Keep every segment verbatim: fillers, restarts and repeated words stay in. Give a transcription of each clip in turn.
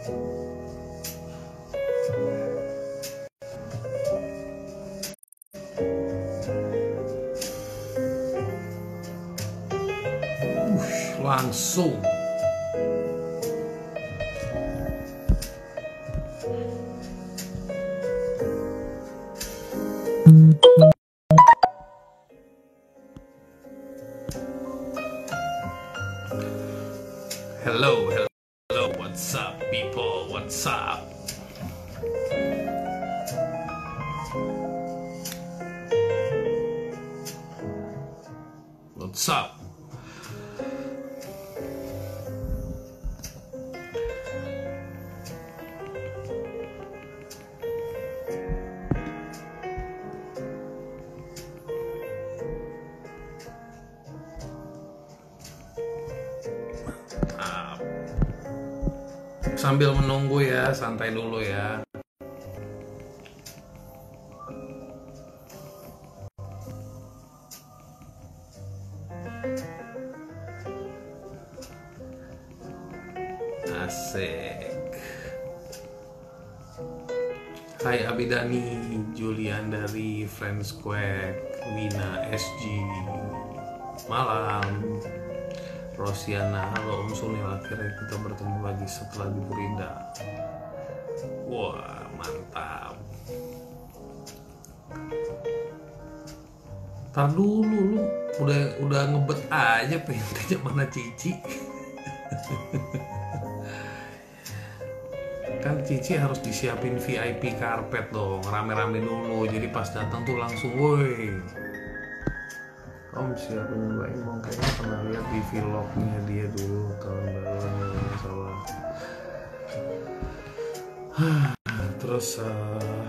Ush, langsung. Hello, hello, hello, what's up people, what's up? What's up? Sambil menunggu ya, santai dulu ya. Asik. Hai Abidani, Julian dari Friends Square, Wina S G, malam. Rosiana, halo Om Sunil, akhirnya kita bertemu lagi setelah di Burinda. Wah, mantap. Tar dulu, lu udah udah ngebet aja pengen tanya mana Cici. Kan Cici harus disiapin V I P karpet dong, rame-rame dulu. Jadi pas datang tuh langsung, woi. Om siapa nyobain bang, kayaknya pernah lihat di vlognya dia dulu tahun baruan yang masalah. Terus uh,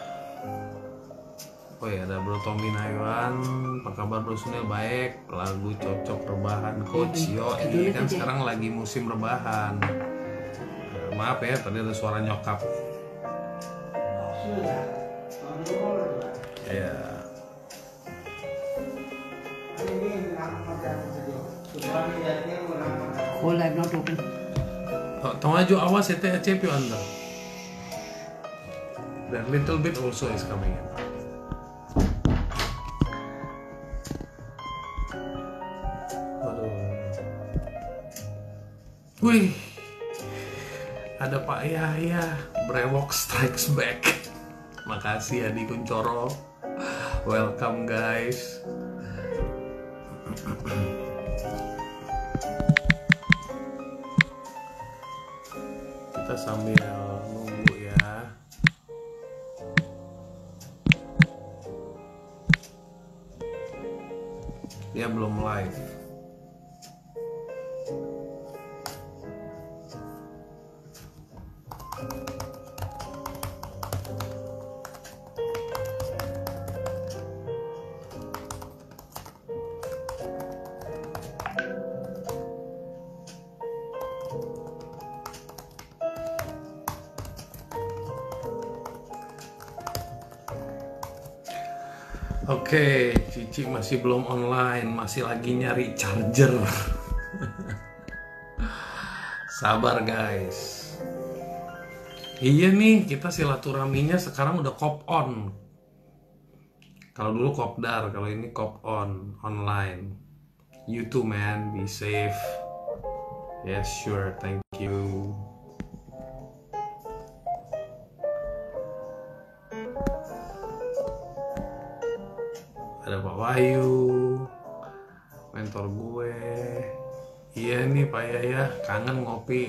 oh ya ada Bro Tommy Naiwan, apa kabar Bro Sunil? Baik, lagu cocok rebahan coach. Yo, ini kan sekarang lagi musim rebahan. Uh, maaf ya, tadi ada suara nyokap. Ya. Whole live not open. Tengah awas itu C P U Anda. That little bit also is coming in. Aduh. Wih, ada Pak Yahya, Brewok Strikes Back. Makasih Adi Kuncoro. Welcome guys. Kita sambil nunggu ya. Dia belum live. Oke, Cici masih belum online, masih lagi nyari charger. Sabar guys. Iya nih, kita silaturahminya sekarang udah cop on. Kalau dulu kopdar, kalau ini cop on, online. You too man, be safe. Yes sure, thank you. Ada Pak Wahyu, mentor gue. Iya nih Pak Yaya, kangen ngopi.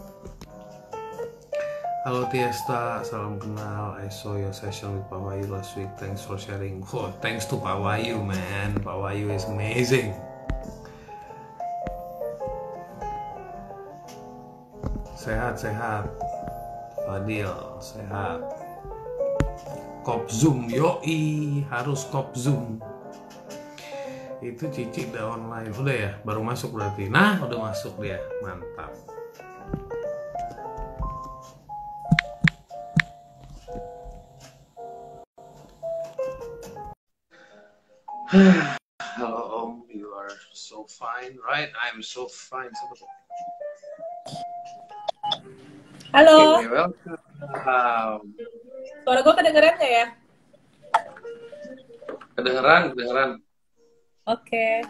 Halo Tiesta, salam kenal. I saw your session with Pak Wahyu last week. Thanks for sharing. Oh, thanks to Pak Wahyu man. Pak Wahyu is amazing. Sehat-sehat. Fadil, sehat. Kop Zoom, yoi, harus kop Zoom. Itu Cici udah online, udah ya, baru masuk berarti. Nah, udah masuk dia, mantap. Hello Om, you are so fine, right? I'm so fine. Halo, Oke, welcome. suara gue kedengeran nggak ya? Kedengeran, kedengeran. Oke.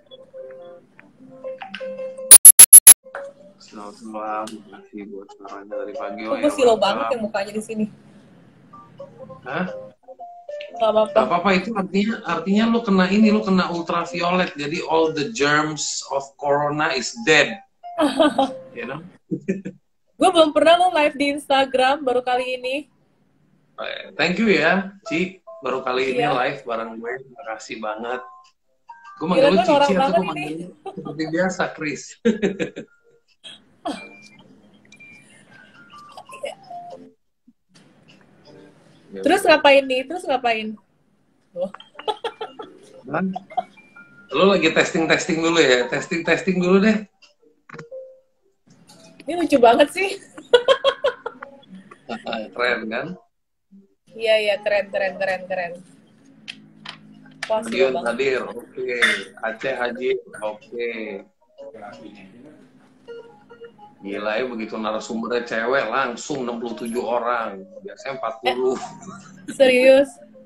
Selamat malam, makasih buat suaranya dari pagi. Kok Oh gue ya, silo banget ya welcome. mukanya di sini. Hah? Gak apa-apa. Gak apa-apa, itu artinya artinya lu kena ini, lu kena ultraviolet. Jadi all the germs of corona is dead. You know? Gue belum pernah lo live di Instagram, baru kali ini. Thank you ya, Ci. Baru kali ini Iya. live bareng gue. Makasih banget. Gue manggil Gila, lu gue Cici norak atau banget gue ini. manggil lu seperti biasa, Chris? Ya Terus udah. ngapain nih? Terus ngapain? Loh. Dan lu lagi testing-testing dulu ya. Testing-testing dulu deh. Ini lucu banget sih. Keren kan? Iya, iya. Keren, keren, keren, keren. Wah, silo Madiun banget. hadir, oke. Aceh hadir, oke. Gila ya, begitu narasumbernya cewek langsung enam puluh tujuh orang. Biasanya empat Eh, puluh. serius?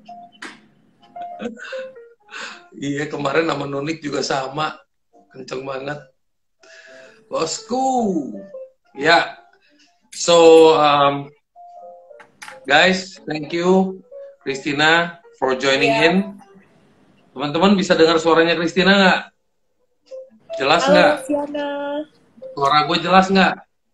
Iya, kemarin nama Nunik juga sama. Kenceng banget. Bosku. Ya, so um, guys, thank you Christina for joining Iya. in. Teman-teman bisa dengar suaranya Christina nggak? Jelas Halo, nggak? Luciana. Suara gue jelas nggak?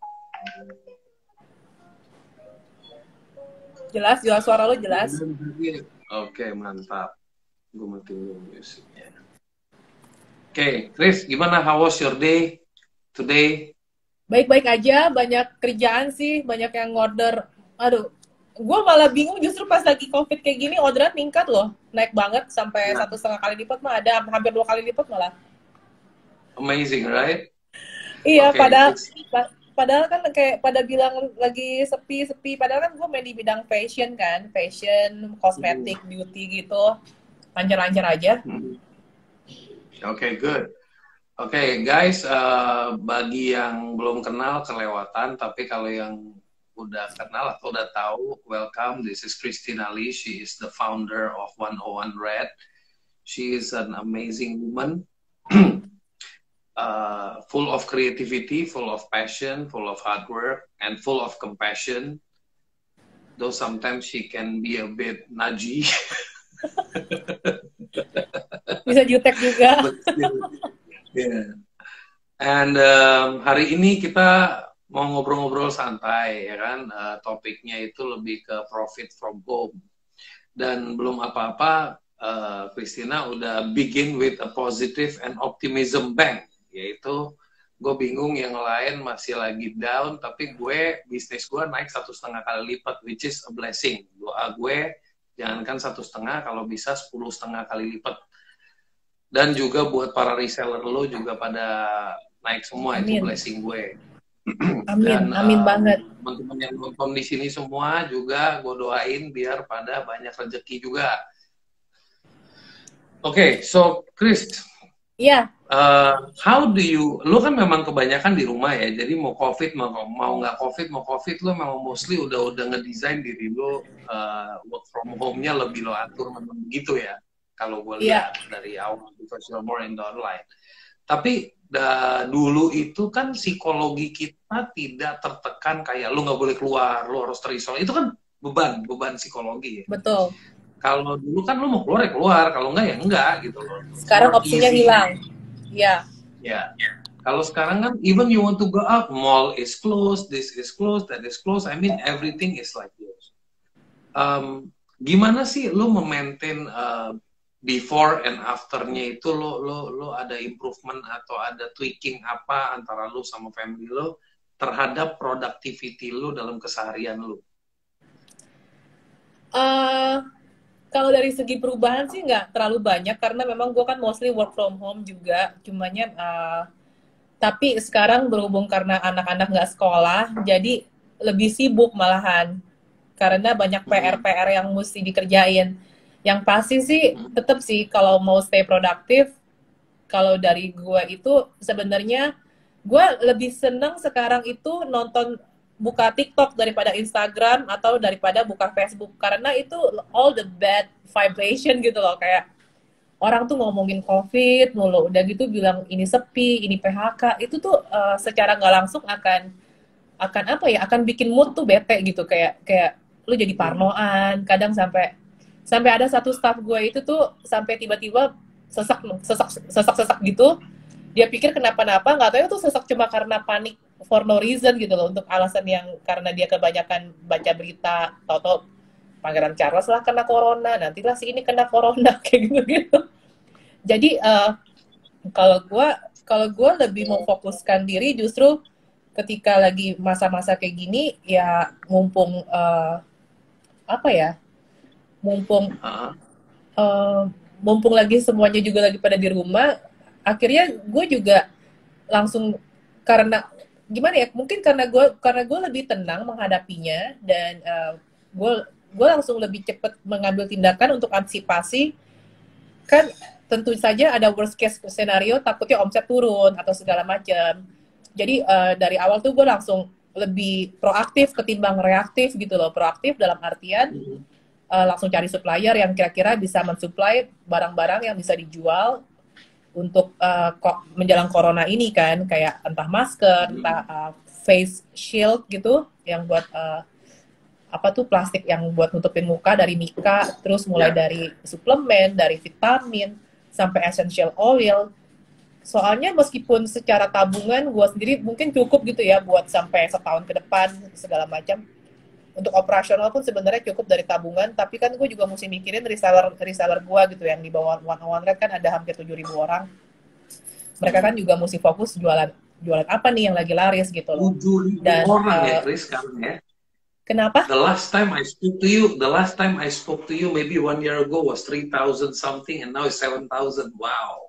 Jelas, jelas suara lo jelas. Oke, mantap. Gue matiin dulu musiknya. Oke, Chris, gimana? How was your day today? Baik-baik aja, banyak kerjaan sih, banyak yang order. Aduh, gue malah bingung justru pas lagi COVID kayak gini, orderan meningkat loh. Naik banget, sampai Nah, satu setengah kali lipat mah ada, hampir dua kali lipat malah. amazing, right? Iya, Oke, padahal Chris. pa- padahal kan kayak pada bilang lagi sepi-sepi, padahal kan gue main di bidang fashion kan, fashion, Hmm, kosmetik, beauty gitu. Lancar-lancar aja. hmm. Oke, good. Oke, guys, eh, bagi yang belum kenal kelewatan, tapi kalau yang udah kenal atau udah tahu, welcome. This is Christina Lee. She is the founder of one oh one Red. She is an amazing woman. uh, full of creativity, full of passion, full of hard work, and full of compassion. Though sometimes she can be a bit nudgy. Bisa jutek juga. But still, yeah. And um, hari ini kita mau ngobrol-ngobrol santai, ya kan? Uh, topiknya itu lebih ke profit from home. Dan belum apa-apa, uh, Christina udah begin with a positive and optimism bank, yaitu gue bingung yang lain masih lagi down, tapi gue bisnis gue naik satu setengah kali lipat, which is a blessing. Doa gue jangankan satu setengah, kalau bisa sepuluh setengah kali lipat. Dan juga buat para reseller lo juga pada naik semua, itu Amin. blessing gue. Amin, Dan amin um, banget. teman-teman yang nonton di sini semua juga gue doain biar pada banyak rezeki juga. Oke, okay, so Chris, Iya. uh, how do you, lo kan memang kebanyakan di rumah ya, jadi mau covid mau mau nggak covid mau covid lo memang mostly udah udah ngedesain diri lo uh, work from home-nya lebih lo atur memang begitu ya. Kalau gue Iya. lihat dari awal because you're more in the online. Tapi da, dulu itu kan psikologi kita tidak tertekan kayak lu nggak boleh keluar, lu harus terisolasi. Itu kan beban, beban psikologi ya. Betul. Kalau dulu kan lu mau keluar ya keluar, kalau enggak ya enggak gitu loh. Sekarang opsinya Easy. hilang. Ya. Ya. Kalau sekarang kan even you want to go out, mall is closed, this is closed, that is closed. I mean everything is like this. Um, gimana sih lu memaintain uh, before and afternya itu lo lo lo ada improvement atau ada tweaking apa antara lo sama family lo terhadap productivity lo dalam keseharian lo? Uh, kalau dari segi perubahan sih nggak terlalu banyak karena memang gue kan mostly work from home juga, cumanya uh, tapi sekarang berhubung karena anak-anak nggak sekolah, jadi lebih sibuk malahan karena banyak P R-P R yang mesti dikerjain. Yang pasti sih tetap sih kalau mau stay produktif, kalau dari gue itu sebenarnya gue lebih seneng sekarang itu nonton buka TikTok daripada Instagram atau daripada buka Facebook, karena itu all the bad vibration gitu loh, kayak orang tuh ngomongin COVID mulu, udah gitu bilang ini sepi, ini P H K, itu tuh uh, secara nggak langsung akan akan apa ya, akan bikin mood tuh bete gitu, kayak kayak lu jadi parnoan, kadang sampai sampai ada satu staff gue itu tuh sampai tiba-tiba sesak sesak sesak sesak gitu, dia pikir kenapa-napa, nggak tahu itu sesak cuma karena panik for no reason gitu loh, untuk alasan yang karena dia kebanyakan baca berita, tau-tau Pangeran Charles lah kena corona, nantilah si ini kena corona, kayak gitu-gitu. Jadi uh, kalau gue kalau gue lebih memfokuskan diri justru ketika lagi masa-masa kayak gini, ya mumpung uh, apa ya, mumpung uh, mumpung lagi semuanya juga lagi pada di rumah, akhirnya gue juga langsung, karena gimana ya, mungkin karena gue karena gue lebih tenang menghadapinya, dan uh, gue gue langsung lebih cepat mengambil tindakan untuk antisipasi. Kan tentu saja ada worst case scenario, takutnya omset turun atau segala macam. Jadi uh, dari awal tuh gue langsung lebih proaktif ketimbang reaktif gitu loh. Proaktif dalam artian uh, langsung cari supplier yang kira-kira bisa mensuplai barang-barang yang bisa dijual untuk uh, kok menjelang corona ini kan, kayak entah masker, entah uh, face shield gitu, yang buat uh, apa tuh plastik yang buat nutupin muka dari Mika, terus mulai yeah. dari suplemen, dari vitamin, sampai essential oil. Soalnya meskipun secara tabungan gue sendiri mungkin cukup gitu ya buat sampai setahun ke depan segala macam. Untuk operasional pun sebenarnya cukup dari tabungan, tapi kan gue juga mesti mikirin reseller reseller gue gitu, yang di bawah one oh one Red kan ada hampir tujuh ribu orang. Mereka kan juga mesti fokus jualan jualan apa nih yang lagi laris gitu loh. tujuh ribu orang uh, ya, Chris, sekarang ya. Kenapa? The last time I spoke to you, the last time I spoke to you maybe one year ago was three thousand something, and now it's seven thousand. Wow.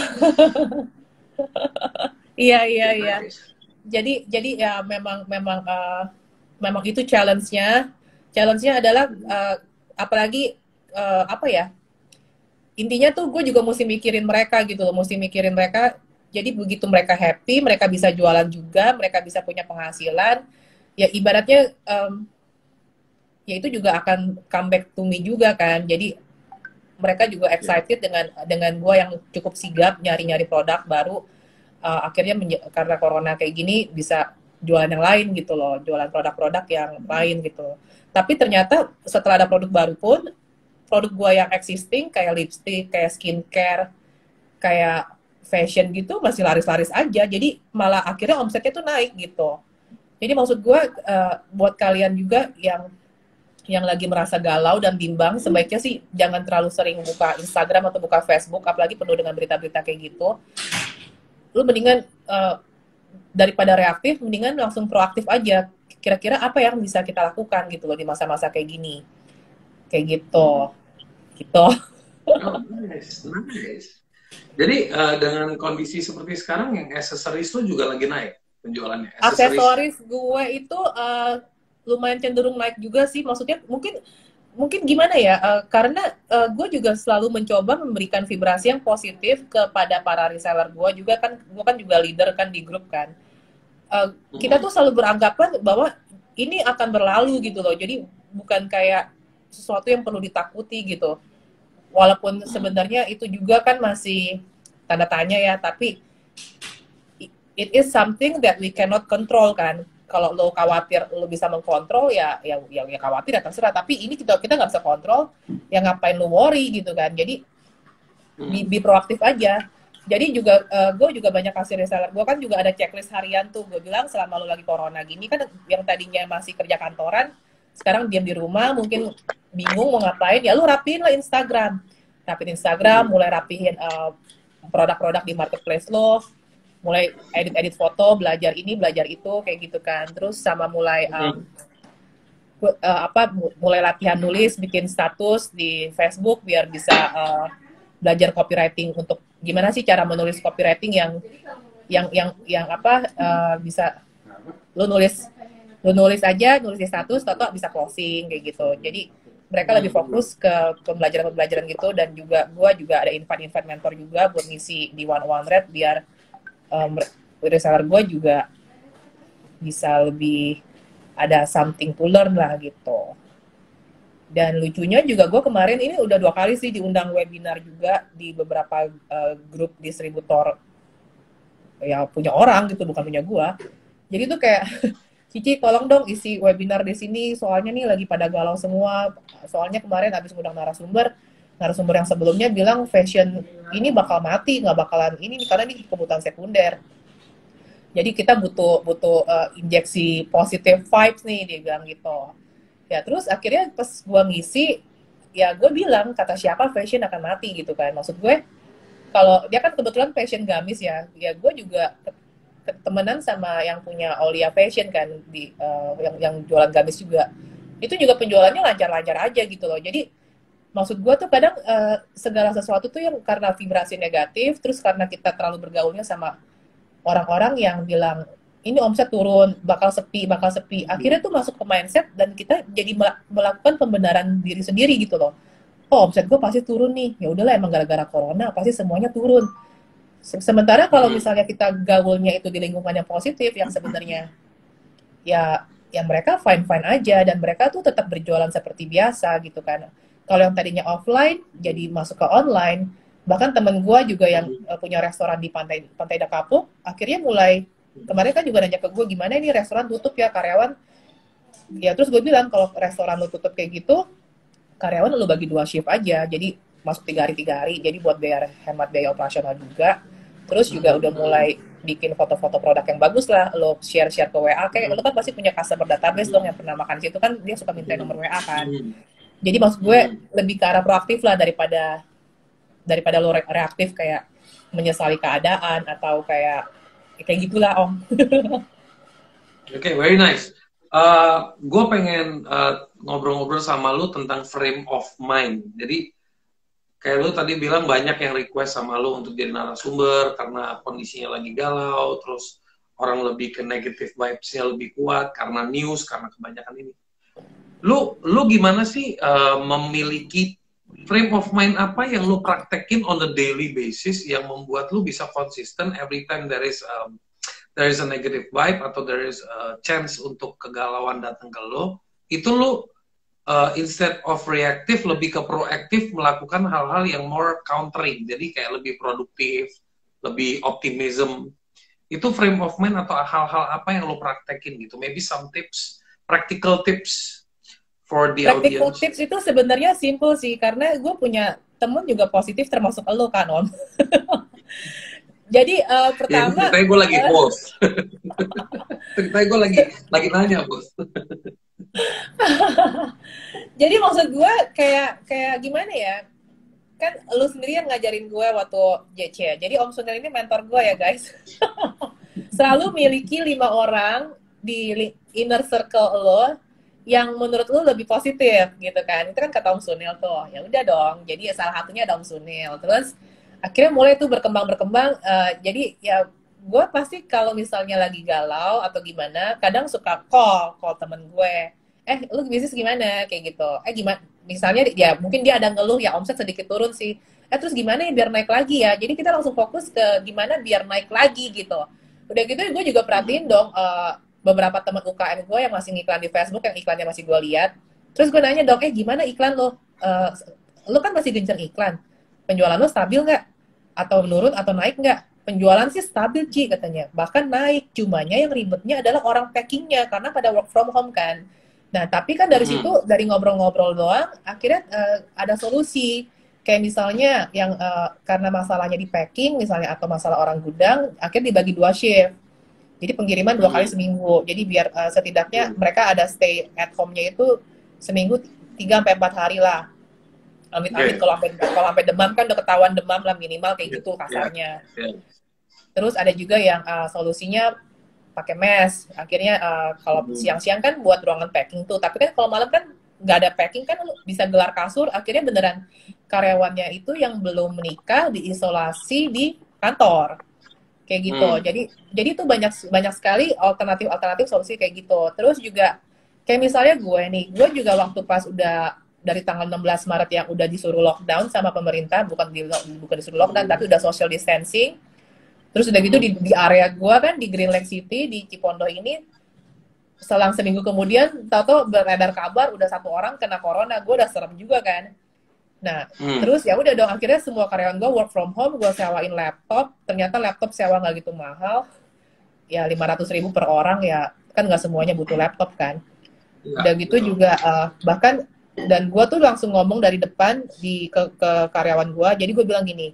Iya iya iya. Jadi jadi ya memang memang uh, memang itu challenge-nya. Challenge-nya adalah uh, apalagi uh, apa ya? Intinya tuh gue juga mesti mikirin mereka gitu loh, mesti mikirin mereka. Jadi begitu mereka happy, mereka bisa jualan juga, mereka bisa punya penghasilan. Ya ibaratnya um, ya itu juga akan come back to me juga kan. Jadi mereka juga excited dengan dengan gue yang cukup sigap nyari-nyari produk baru. Uh, akhirnya karena corona kayak gini bisa jualan yang lain gitu loh, jualan produk-produk yang lain gitu. Tapi ternyata setelah ada produk baru pun, produk gue yang existing kayak lipstick, kayak skincare, kayak fashion gitu masih laris-laris aja. Jadi malah akhirnya omsetnya tuh naik gitu. Jadi maksud gue uh, buat kalian juga yang yang lagi merasa galau dan bimbang, sebaiknya sih jangan terlalu sering buka Instagram atau buka Facebook, apalagi penuh dengan berita-berita kayak gitu. Lu mendingan uh, daripada reaktif, mendingan langsung proaktif aja. Kira-kira apa yang bisa kita lakukan gitu loh di masa-masa kayak gini. Kayak gitu. Gitu. Oh, nice, nice. Jadi uh, dengan kondisi seperti sekarang, yang aksesoris lu juga lagi naik penjualannya? Aksesoris gue itu uh, lumayan cenderung naik juga sih. Maksudnya mungkin mungkin gimana ya, uh, karena uh, gue juga selalu mencoba memberikan vibrasi yang positif kepada para reseller gue juga kan. Gue kan juga leader kan di grup kan. Uh, kita tuh selalu beranggapan bahwa ini akan berlalu gitu loh. Jadi bukan kayak sesuatu yang perlu ditakuti gitu. Walaupun sebenarnya itu juga kan masih tanda tanya ya, tapi it is something that we cannot control kan. Kalau lo khawatir lo bisa mengkontrol, ya ya ya, ya khawatir ya terserah. Tapi ini kita kita nggak bisa kontrol, ya ngapain lo worry gitu kan. Jadi be, be proaktif aja. Jadi juga uh, gue juga banyak kasih reseller gue kan juga ada checklist harian tuh. Gue bilang selama lo lagi corona gini kan, yang tadinya masih kerja kantoran, sekarang diam di rumah, mungkin bingung mau ngapain, ya lo rapiin lah Instagram. Rapiin Instagram, mulai rapihin uh, produk-produk di marketplace lo, mulai edit-edit foto, belajar ini, belajar itu, kayak gitu kan. Terus sama mulai um, uh, apa, mulai latihan nulis, bikin status di Facebook biar bisa uh, belajar copywriting, untuk gimana sih cara menulis copywriting yang yang yang yang apa uh, bisa lo nulis lo nulis aja, nulis di status, atau bisa closing kayak gitu. Jadi mereka lebih fokus ke pembelajaran-pembelajaran gitu, dan juga gue juga ada invite-invite mentor juga buat ngisi di one oh one Red biar um, reseller gue juga bisa lebih ada something to learn lah gitu. Dan lucunya juga gue kemarin ini udah dua kali sih diundang webinar juga di beberapa uh, grup distributor ya punya orang gitu, bukan punya gue. Jadi tuh kayak Cici tolong dong isi webinar di sini, soalnya nih lagi pada galau semua. Soalnya kemarin habis ngundang narasumber, narasumber yang sebelumnya bilang fashion ini bakal mati, nggak bakalan ini karena ini kebutuhan sekunder. Jadi kita butuh butuh uh, injeksi positive vibes nih, dia bilang gitu. Ya terus akhirnya pas gue ngisi, ya gue bilang kata siapa fashion akan mati gitu kan. Maksud gue kalau dia kan kebetulan fashion gamis ya, ya gue juga temenan sama yang punya Aulia Fashion kan di uh, yang yang jualan gamis juga. Itu juga penjualannya lancar-lancar aja gitu loh. Jadi maksud gue tuh kadang uh, segala sesuatu tuh yang karena vibrasi negatif, terus karena kita terlalu bergaulnya sama orang-orang yang bilang ini omset turun, bakal sepi, bakal sepi. Akhirnya tuh masuk ke mindset dan kita jadi melakukan pembenaran diri sendiri gitu loh. Oh, omset gue pasti turun nih. Ya udahlah emang gara-gara corona pasti semuanya turun. Sementara kalau misalnya kita gaulnya itu di lingkungan yang positif, yang sebenarnya ya yang mereka fine-fine aja dan mereka tuh tetap berjualan seperti biasa gitu kan. Kalau yang tadinya offline jadi masuk ke online, bahkan temen gue juga yang uh, punya restoran di pantai Pantai Dakapuk, akhirnya mulai kemarin kan juga nanya ke gue gimana ini restoran tutup ya karyawan. Ya terus gue bilang kalau restoran lu tutup kayak gitu, karyawan lu bagi dua shift aja, jadi masuk tiga hari tiga hari, jadi buat biar hemat biaya operasional juga. Terus juga udah mulai bikin foto-foto produk yang bagus lah, lo share-share ke W A, kayak lo kan pasti punya customer database dong yang pernah makan di situ kan, dia suka minta nomor W A kan. Jadi maksud gue lebih ke arah proaktif lah daripada daripada lo reaktif kayak menyesali keadaan atau kayak kayak gitulah Om. Oke, okay, very nice. Uh, gue pengen uh, ngobrol-ngobrol sama lu tentang frame of mind. Jadi kayak lu tadi bilang banyak yang request sama lu untuk jadi narasumber karena kondisinya lagi galau, terus orang lebih ke negative vibes-nya lebih kuat karena news, karena kebanyakan ini. Lu lu gimana sih uh, memiliki frame of mind apa yang lu praktekin on a daily basis yang membuat lu bisa konsisten every time there is um, there is a negative vibe atau there is a chance untuk kegalauan datang ke lo, itu lo uh, instead of reactive lebih ke proaktif melakukan hal-hal yang more countering, jadi kayak lebih produktif, lebih optimism. Itu frame of mind atau hal-hal apa yang lo praktekin gitu? Maybe some tips, practical tips for the practical audience. Tips itu sebenarnya simple sih, karena gue punya temen juga positif termasuk lo kan Om. Jadi uh, pertama, ya, ceritanya gue lagi host. Ceritanya gue lagi lagi nanya bos. Jadi maksud gue kayak kayak gimana ya? Kan lu sendiri yang ngajarin gue waktu J C. Jadi Om Sunil ini mentor gue ya guys. Selalu miliki lima orang di inner circle lo yang menurut lu lebih positif gitu kan. Itu kan kata Om Sunil tuh. Ya udah dong. Jadi salah satunya ada Om Sunil. Terus akhirnya mulai tuh berkembang-berkembang, uh, jadi ya gue pasti kalau misalnya lagi galau atau gimana, kadang suka call, call temen gue, eh lu bisnis gimana, kayak gitu, eh gimana, misalnya ya mungkin dia ada ngeluh ya omset sedikit turun sih, eh terus gimana ya biar naik lagi ya, jadi kita langsung fokus ke gimana biar naik lagi gitu. Udah gitu gue juga perhatiin dong uh, beberapa teman U K M gue yang masih ngiklan di Facebook, yang iklannya masih gue lihat, terus gue nanya dong, eh gimana iklan lo, uh, lo kan masih gencar iklan, penjualan lo stabil nggak? Atau menurun atau naik nggak? Penjualan sih stabil, Ci, katanya. Bahkan naik. Cumanya yang ribetnya adalah orang packingnya, karena pada work from home kan. Nah, tapi kan dari hmm. situ, dari ngobrol-ngobrol doang, akhirnya uh, ada solusi. Kayak misalnya, yang uh, karena masalahnya di packing, misalnya, atau masalah orang gudang, akhirnya dibagi dua shift. Jadi pengiriman dua hmm. kali seminggu. Jadi biar uh, setidaknya hmm. mereka ada stay at home-nya itu seminggu tiga sampai empat hari lah. Amit-amit yeah. kalau sampai kalau sampai demam kan udah ketahuan demam lah minimal kayak gitu kasarnya. Yeah. Yeah. Terus ada juga yang uh, solusinya pakai mesh. Akhirnya uh, kalau mm. siang-siang kan buat ruangan packing tuh, tapi kan kalau malam kan nggak ada packing kan bisa gelar kasur. Akhirnya beneran karyawannya itu yang belum menikah diisolasi di kantor. Kayak gitu. Mm. Jadi jadi itu banyak banyak sekali alternatif-alternatif solusi kayak gitu. Terus juga kayak misalnya gue nih, gue juga waktu pas udah dari tanggal enam belas Maret yang udah disuruh lockdown sama pemerintah, bukan di bukan disuruh lockdown, hmm. tapi udah social distancing. Terus udah gitu di, di area gua kan di Green Lake City di Cipondoh ini selang seminggu kemudian tahu-tahu beredar kabar udah satu orang kena corona, gue udah serem juga kan. Nah, Hmm. terus ya udah dong, akhirnya semua karyawan gue work from home, gue sewain laptop, ternyata laptop sewa nggak gitu mahal, ya lima ratus ribu per orang, ya kan nggak semuanya butuh laptop kan. Ya, Udah gitu betul. juga uh, bahkan, dan gue tuh langsung ngomong dari depan di ke, ke karyawan gue, jadi gue bilang gini,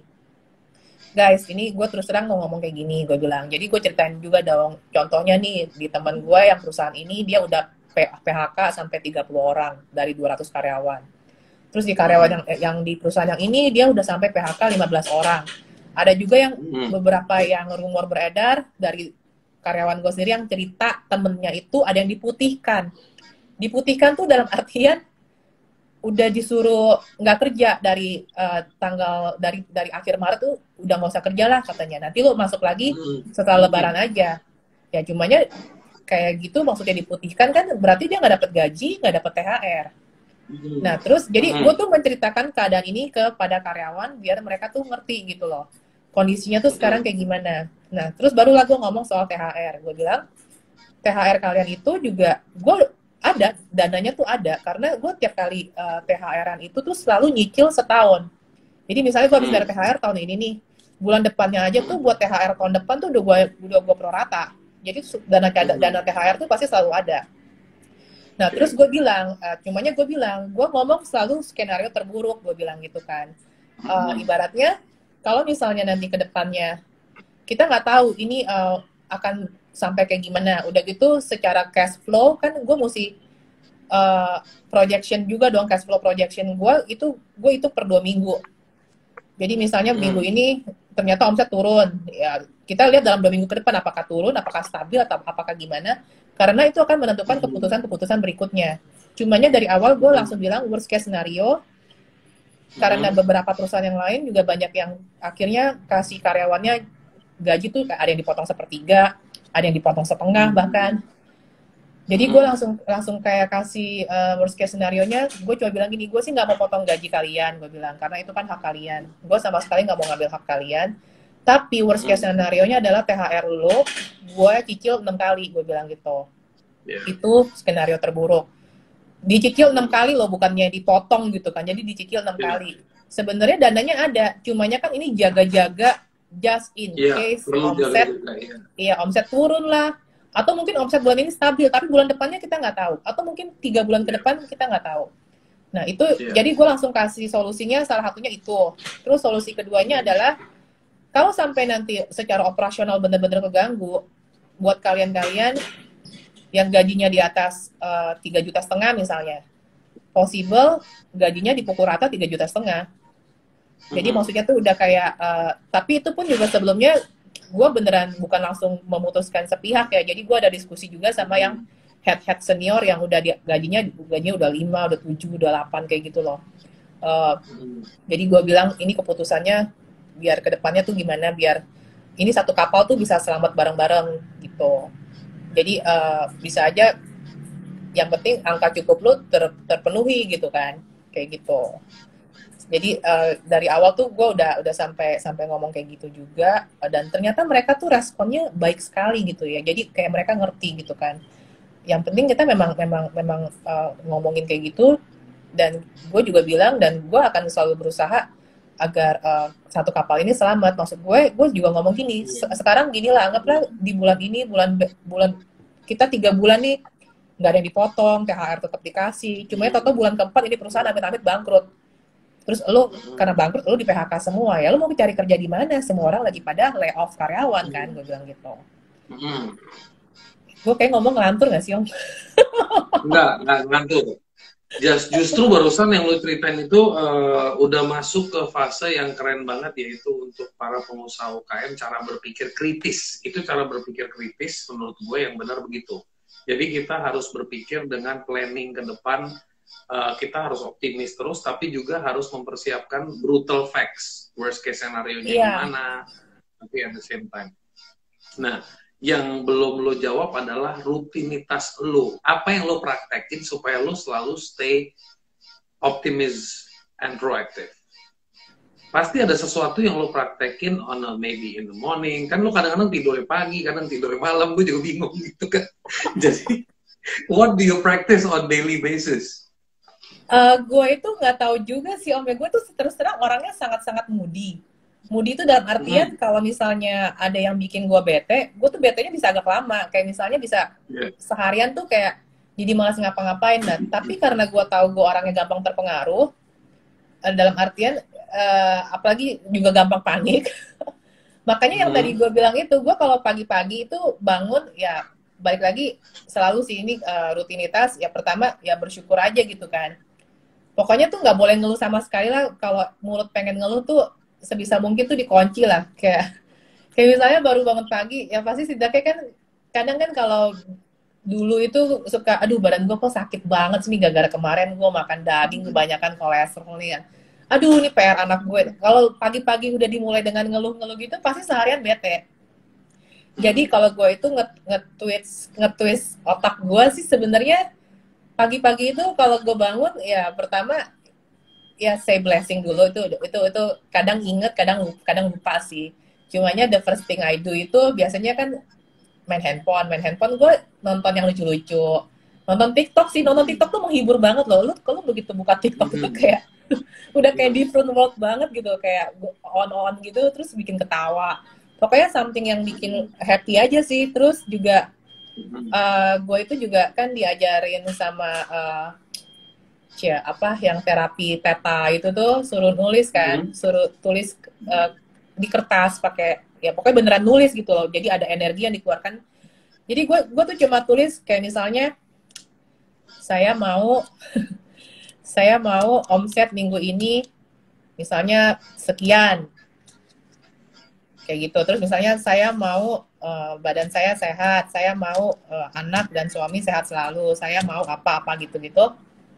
guys, ini gue terus terang mau ngomong kayak gini, gue bilang. Jadi gue ceritain juga dong, contohnya nih, di teman gue yang perusahaan ini, dia udah P H K sampai tiga puluh orang dari dua ratus karyawan. Terus di karyawan yang, yang di perusahaan yang ini, dia udah sampai P H K lima belas orang. Ada juga yang Hmm. beberapa yang rumor beredar dari karyawan gue sendiri yang cerita temennya itu ada yang diputihkan. Diputihkan tuh dalam artian udah disuruh nggak kerja dari uh, tanggal dari dari akhir Maret tuh udah nggak usah kerja lah katanya, nanti lo masuk lagi setelah Lebaran aja. Ya cumanya kayak gitu, maksudnya diputihkan kan berarti dia nggak dapat gaji, nggak dapat T H R. Nah terus jadi gue tuh menceritakan keadaan ini kepada karyawan biar mereka tuh ngerti gitu loh kondisinya tuh sekarang kayak gimana. Nah terus barulah gue ngomong soal T H R. Gue bilang T H R kalian itu juga gue ada, dananya tuh ada, karena gue tiap kali uh, T H R-an itu tuh selalu nyicil setahun. Jadi misalnya gue habis bayar T H R tahun ini nih, bulan depannya aja tuh buat T H R tahun depan tuh udah gue udah gue prorata. Jadi dana dana T H R tuh pasti selalu ada. Nah terus gue bilang, uh, cumanya gue bilang, gue ngomong selalu skenario terburuk, gue bilang gitu kan. Uh, ibaratnya kalau misalnya nanti ke depannya kita nggak tahu ini uh, akan sampai kayak gimana. Udah gitu secara cash flow kan gue mesti uh, projection juga dong, cash flow projection gue itu gue itu per dua minggu. Jadi misalnya hmm. minggu ini ternyata omset turun, ya kita lihat dalam dua minggu ke depan apakah turun, apakah stabil atau apakah gimana. Karena itu akan menentukan keputusan-keputusan berikutnya. Cumanya dari awal gue langsung bilang worst case scenario. Karena beberapa perusahaan yang lain juga banyak yang akhirnya kasih karyawannya gaji tuh ada yang dipotong sepertiga, ada yang dipotong setengah bahkan. Jadi gue langsung langsung kayak kasih uh, worst case scenario-nya, gue cuma bilang gini, gue sih nggak mau potong gaji kalian, gue bilang, karena itu kan hak kalian. Gue sama sekali nggak mau ngambil hak kalian. Tapi worst case scenario-nya adalah T H R lo, gue cicil enam kali, gue bilang gitu. Yeah. Itu skenario terburuk. Dicicil enam kali loh, bukannya dipotong gitu kan, jadi dicicil enam yeah. kali. Sebenarnya dananya ada, cumanya kan ini jaga-jaga just in yeah, case omset, iya yeah, omset turun lah, atau mungkin omset bulan ini stabil, tapi bulan depannya kita nggak tahu, atau mungkin tiga bulan ke depan kita nggak tahu. Nah itu, yeah. jadi gue langsung kasih solusinya, salah satunya itu. Terus solusi keduanya adalah, kalau sampai nanti secara operasional benar-benar keganggu, buat kalian-kalian yang gajinya di atas uh, tiga juta setengah misalnya, possible gajinya dipukul rata tiga juta setengah. Jadi hmm. maksudnya tuh udah kayak, uh, tapi itu pun juga sebelumnya gue beneran bukan langsung memutuskan sepihak ya. Jadi gue ada diskusi juga sama yang head-head senior yang udah di, gajinya gajinya udah lima, udah tujuh, udah delapan kayak gitu loh. Uh, hmm. Jadi gue bilang ini keputusannya biar kedepannya tuh gimana, biar ini satu kapal tuh bisa selamat bareng-bareng gitu. Jadi uh, bisa aja yang penting angka cukup lu ter, terpenuhi gitu kan, kayak gitu. Jadi uh, dari awal tuh gue udah udah sampai sampai ngomong kayak gitu juga, dan ternyata mereka tuh responnya baik sekali gitu ya. Jadi kayak mereka ngerti gitu kan. Yang penting kita memang memang memang uh, ngomongin kayak gitu, dan gue juga bilang dan gue akan selalu berusaha agar uh, satu kapal ini selamat. Maksud gue, gue juga ngomong gini, sekarang gini lah, anggaplah di bulan ini, bulan bulan kita tiga bulan nih, nggak ada yang dipotong, T H R tetap dikasih, cuma ya toto bulan keempat ini perusahaan amit-amit bangkrut. Terus lo, karena bangkrut, lo di P H K semua, ya lo mau cari kerja di mana? Semua orang lagi pada lay off karyawan kan, gue bilang gitu. Hmm. Gue kayak ngomong ngelantur nggak sih, Om? Enggak, nggak ngelantur. Just, justru barusan yang lo ceritain itu uh, udah masuk ke fase yang keren banget, yaitu untuk para pengusaha U K M cara berpikir kritis. Itu cara berpikir kritis menurut gue yang benar begitu. Jadi kita harus berpikir dengan planning ke depan, uh, kita harus optimis terus, tapi juga harus mempersiapkan brutal facts, worst case scenario-nya yeah. gimana, tapi at the same time. Nah, yang belum lo jawab adalah rutinitas lo. Apa yang lo praktekin supaya lo selalu stay optimism and proactive? Pasti ada sesuatu yang lo praktekin on a, maybe in the morning. Kan lo kadang-kadang tidurnya pagi, kadang tidurnya malam. Gue juga bingung gitu kan. Jadi What do you practice on daily basis? Uh, gue itu nggak tahu juga sih om ya, gue tuh terus terang orangnya sangat-sangat moody. Moody itu dalam artian Hmm. kalau misalnya ada yang bikin gue bete, gue tuh betenya bisa agak lama. Kayak misalnya bisa Yeah. seharian tuh kayak jadi malas ngapa-ngapain. Nah, tapi karena gue tahu gue orangnya gampang terpengaruh, uh, dalam artian uh, apalagi juga gampang panik. Makanya yang Hmm. tadi gue bilang itu, gue kalau pagi-pagi itu bangun ya balik lagi selalu sih ini uh, rutinitas. Ya pertama ya bersyukur aja gitu kan. Pokoknya tuh nggak boleh ngeluh sama sekali lah. Kalau mulut pengen ngeluh tuh sebisa mungkin tuh dikunci lah. Kayak kayak misalnya baru bangun pagi, ya pasti setidaknya kan kadang kan kalau dulu itu suka, aduh badan gue kok sakit banget sih nih gara-gara kemarin gue makan daging kebanyakan kolesterol nih ya. Aduh ini P R anak gue. Kalau pagi-pagi udah dimulai dengan ngeluh-ngeluh gitu pasti seharian bete. Jadi kalau gue itu nge-twist nge-twist otak gue sih sebenarnya pagi-pagi itu kalau gue bangun ya pertama ya say blessing dulu, itu itu itu kadang inget kadang kadang lupa sih. Cumanya the first thing I do itu biasanya kan main handphone main handphone gue nonton yang lucu-lucu, nonton TikTok sih. Nonton TikTok tuh menghibur banget loh. Lu kalau begitu buka TikTok itu kayak udah kayak different world banget gitu, kayak on on gitu terus bikin ketawa. Pokoknya something yang bikin happy aja sih. Terus juga Uh, gue itu juga kan diajarin sama uh, cia apa yang terapi teta itu tuh suruh nulis kan, Hmm. suruh tulis uh, di kertas pakai ya pokoknya beneran nulis gitu loh. Jadi ada energi yang dikeluarkan. Jadi gue gue tuh cuma tulis kayak misalnya saya mau saya mau omset minggu ini misalnya sekian kayak gitu. Terus misalnya saya mau uh, badan saya sehat, saya mau uh, anak dan suami sehat selalu, saya mau apa-apa gitu-gitu.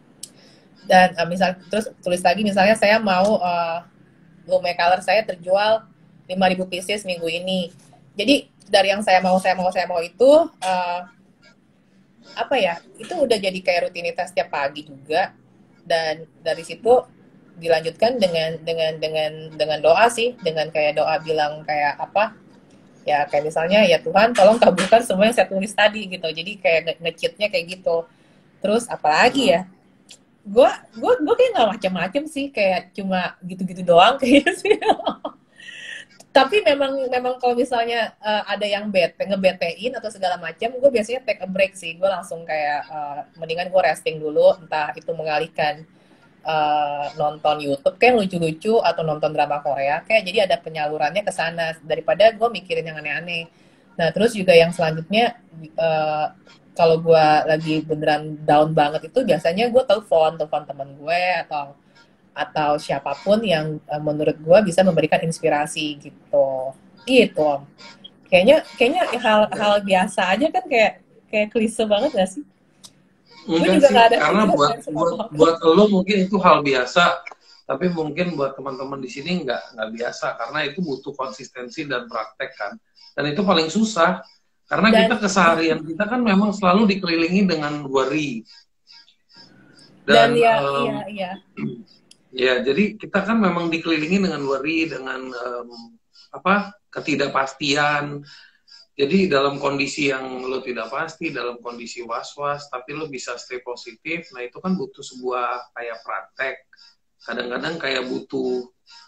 Dan uh, misal terus tulis lagi misalnya saya mau uh, lume color saya terjual lima ribu pieces minggu ini. Jadi dari yang saya mau saya mau saya mau itu uh, apa ya? Itu udah jadi kayak rutinitas tiap pagi juga. Dan dari situ dilanjutkan dengan dengan dengan dengan doa sih, dengan kayak doa bilang kayak apa ya, kayak misalnya ya Tuhan tolong kabulkan semua yang saya tulis tadi gitu. Jadi kayak nge-cheatnya kayak gitu. Terus apalagi ya, gue gue gue kayak nggak macam-macam sih, kayak cuma gitu-gitu doang kayaknya sih. Tapi memang memang kalau misalnya uh, ada yang bete ngebetein atau segala macam, gue biasanya take a break sih. Gue langsung kayak uh, mendingan gue resting dulu, entah itu mengalihkan Uh, nonton YouTube kayak lucu-lucu atau nonton drama Korea kayak, jadi ada penyalurannya ke sana daripada gue mikirin yang aneh-aneh. Nah terus juga yang selanjutnya uh, kalau gue lagi beneran down banget itu biasanya gue telepon telepon temen gue atau atau siapapun yang uh, menurut gue bisa memberikan inspirasi gitu gitu Om. Kayaknya kayaknya hal-hal biasa aja kan, kayak kayak klise banget gak sih? Enggak sih, karena buat buat buat lo mungkin itu hal biasa, tapi mungkin buat teman-teman di sini nggak nggak biasa karena itu butuh konsistensi dan praktek kan, dan itu paling susah karena dan, kita keseharian kita kan memang selalu dikelilingi dengan worry dan, dan ya, um, iya, iya. ya jadi kita kan memang dikelilingi dengan worry, dengan um, apa ketidakpastian. Jadi dalam kondisi yang lo tidak pasti, dalam kondisi was-was, tapi lo bisa stay positif, nah itu kan butuh sebuah kayak praktek. Kadang-kadang kayak butuh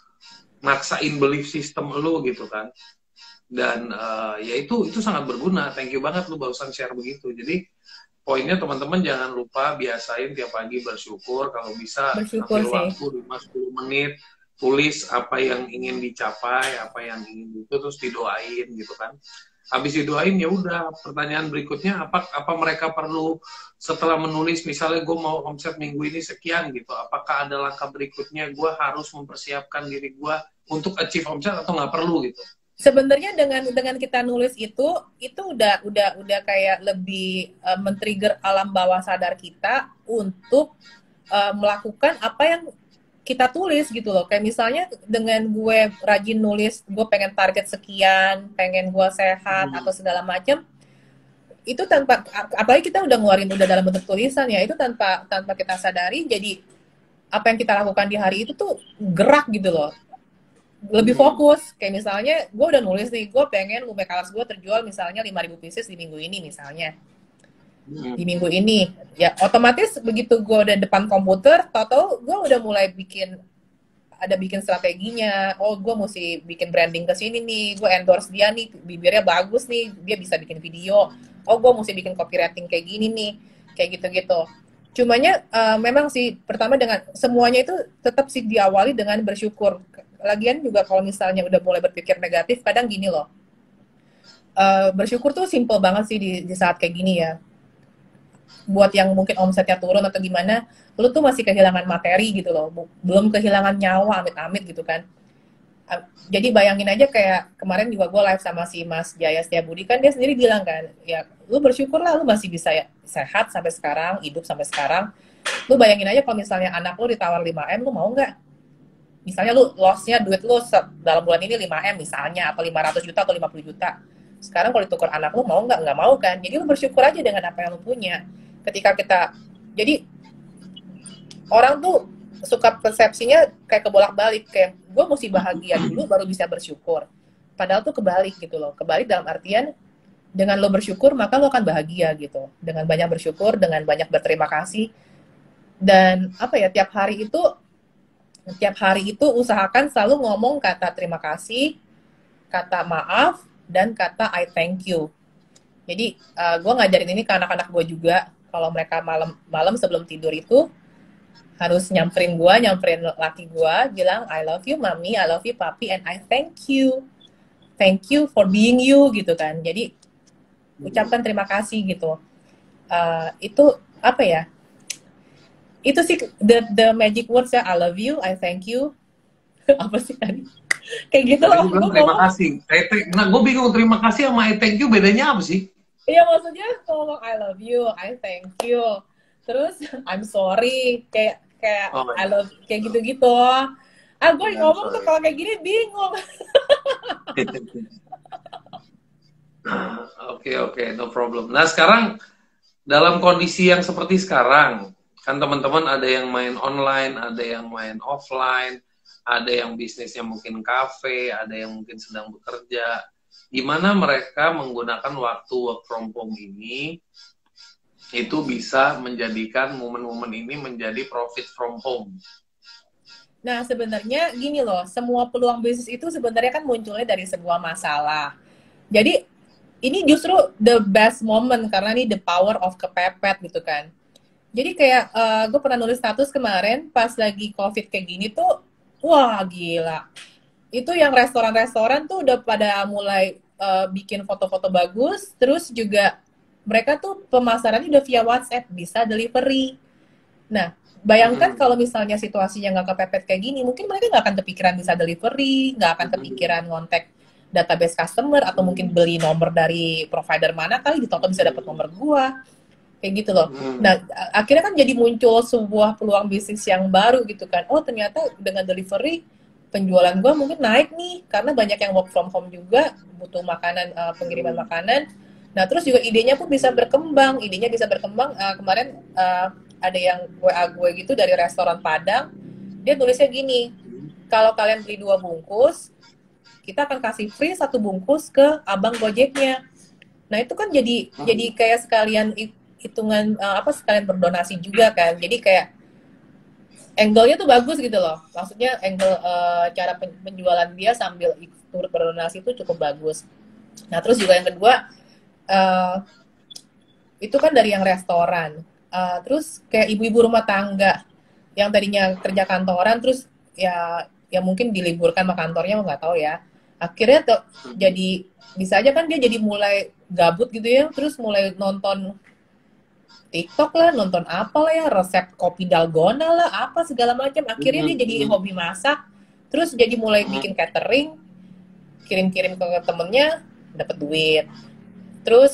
maksain belief system lo gitu kan. Dan uh, ya itu itu sangat berguna. Thank you banget lo barusan share begitu. Jadi poinnya teman-teman jangan lupa biasain tiap pagi bersyukur. Kalau bisa bersyukur ambil waktu lima sampai sepuluh menit, tulis apa yang ingin dicapai, apa yang ingin itu, terus didoain gitu kan. Habis didoain ya udah, pertanyaan berikutnya apa apa mereka perlu setelah menulis misalnya gue mau omset minggu ini sekian gitu, apakah ada langkah berikutnya gue harus mempersiapkan diri gue untuk achieve omset atau nggak perlu gitu. Sebenarnya dengan dengan kita nulis itu itu udah udah udah kayak lebih uh, men-trigger alam bawah sadar kita untuk uh, melakukan apa yang kita tulis gitu loh. Kayak misalnya dengan gue rajin nulis, gue pengen target sekian, pengen gue sehat hmm. atau segala macam, itu tanpa, apalagi kita udah ngeluarin udah dalam bentuk tulisan ya, itu tanpa tanpa kita sadari, jadi apa yang kita lakukan di hari itu tuh gerak gitu loh, lebih fokus. Kayak misalnya gue udah nulis nih, gue pengen lume colors gue terjual misalnya lima ribu pieces di minggu ini misalnya. Hmm. di minggu ini. Ya otomatis begitu gue udah depan komputer, tau-tau gue udah mulai bikin, ada bikin strateginya. Oh gue mesti bikin branding ke sini nih, gue endorse dia nih, bibirnya bagus nih, dia bisa bikin video. Oh gue mesti bikin copywriting kayak gini nih, kayak gitu-gitu. Cumanya uh, memang sih pertama dengan semuanya itu tetap sih diawali dengan bersyukur. Lagian juga kalau misalnya udah mulai berpikir negatif, kadang gini loh. Uh, bersyukur tuh simple banget sih di, di saat kayak gini ya. Buat yang mungkin omsetnya turun atau gimana, lu tuh masih kehilangan materi gitu loh, belum kehilangan nyawa amit-amit gitu kan. Jadi bayangin aja kayak kemarin juga gue live sama si Mas Jaya Setiabudi kan, dia sendiri bilang kan, ya lu bersyukur lah lu masih bisa ya, sehat sampai sekarang, hidup sampai sekarang. Lu bayangin aja kalau misalnya anak lu ditawar lima M, lu mau nggak? Misalnya lu loss-nya duit lu dalam bulan ini lima M misalnya, atau lima ratus juta atau lima puluh juta. Sekarang kalau ditukar anak lu, mau nggak? Nggak mau kan? Jadi lu bersyukur aja dengan apa yang lu punya. Ketika kita, jadi orang tuh suka persepsinya kayak kebolak-balik, kayak gue mesti bahagia dulu baru bisa bersyukur. Padahal tuh kebalik gitu loh. Kebalik dalam artian dengan lo bersyukur maka lo akan bahagia gitu. Dengan banyak bersyukur, dengan banyak berterima kasih. Dan apa ya, tiap hari itu tiap hari itu usahakan selalu ngomong kata terima kasih, kata maaf, dan kata I thank you. Jadi uh, gue ngajarin ini ke anak-anak gue juga. Kalau mereka malam malam sebelum tidur itu harus nyamperin gue, nyamperin laki gue, bilang I love you mami, I love you papi, and I thank you, thank you for being you gitu kan. Jadi ucapkan terima kasih gitu. Uh, itu apa ya? Itu sih the the magic words ya, I love you, I thank you. Apa sih tadi? Kayak gitu loh. Gue terima kasih. Nah, gue bingung terima kasih sama I thank you bedanya apa sih? Iya maksudnya ngomong I love you, I thank you, terus I'm sorry, kayak kayak oh, I love, kayak gitu-gitu. Ah gue ngomong sorry tuh kalau kayak gini bingung. Oke oke, no problem. Nah sekarang dalam kondisi yang seperti sekarang, kan teman-teman ada yang main online, ada yang main offline, ada yang bisnisnya mungkin kafe, ada yang mungkin sedang bekerja. Gimana mereka menggunakan waktu work from home ini itu bisa menjadikan momen-momen ini menjadi profit from home. Nah sebenarnya gini loh, semua peluang bisnis itu sebenarnya kan munculnya dari sebuah masalah. Jadi ini justru the best moment karena ini the power of kepepet gitu kan. Jadi kayak uh, gue pernah nulis status kemarin pas lagi COVID kayak gini tuh, wah gila. Itu yang restoran-restoran tuh udah pada mulai uh, bikin foto-foto bagus, terus juga mereka tuh pemasarannya udah via WhatsApp, bisa delivery. Nah, bayangkan hmm. kalau misalnya situasinya nggak kepepet kayak gini, mungkin mereka nggak akan kepikiran bisa delivery, nggak akan kepikiran ngontek database customer, atau mungkin beli nomor dari provider mana kali, di toko bisa dapat nomor gua. Kayak gitu loh. Hmm. Nah, akhirnya kan jadi muncul sebuah peluang bisnis yang baru gitu kan. Oh, ternyata dengan delivery, penjualan gue mungkin naik nih, karena banyak yang work from home juga, butuh makanan, uh, pengiriman makanan. Nah, terus juga idenya pun bisa berkembang, idenya bisa berkembang. Uh, kemarin uh, ada yang W A gue gitu dari restoran Padang, dia tulisnya gini, kalau kalian beli dua bungkus, kita akan kasih free satu bungkus ke abang Gojeknya. Nah, itu kan jadi hmm. jadi kayak sekalian hitungan, uh, apa sekalian berdonasi juga kan. Jadi kayak angle-nya tuh bagus gitu loh. Maksudnya angle uh, cara penjualan dia sambil turut berdonasi itu cukup bagus. Nah, terus juga yang kedua, uh, itu kan dari yang restoran. Uh, terus kayak ibu-ibu rumah tangga yang tadinya kerja kantoran, terus ya ya mungkin diliburkan sama kantornya, nggak tahu ya. Akhirnya tuh jadi, bisa aja kan dia jadi mulai gabut gitu ya, terus mulai nonton TikTok lah, nonton apa lah ya, resep kopi dalgona lah, apa segala macam. Akhirnya dia jadi hobi masak, terus jadi mulai bikin catering, kirim-kirim ke temennya, dapat duit. Terus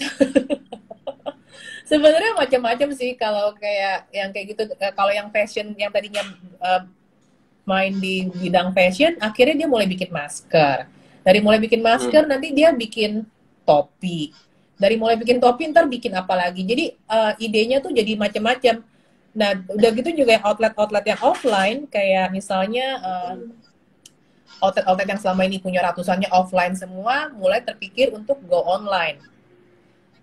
sebenarnya macam-macam sih kalau kayak yang kayak gitu. Kalau yang fashion, yang tadinya uh, main di bidang fashion, akhirnya dia mulai bikin masker. Dari mulai bikin masker, hmm. nanti dia bikin topi. Dari mulai bikin topi, ntar bikin apa lagi. Jadi uh, idenya tuh jadi macam-macam. Nah, udah gitu juga outlet-outlet yang offline, kayak misalnya uh, outlet-outlet yang selama ini punya ratusannya offline semua, mulai terpikir untuk go online.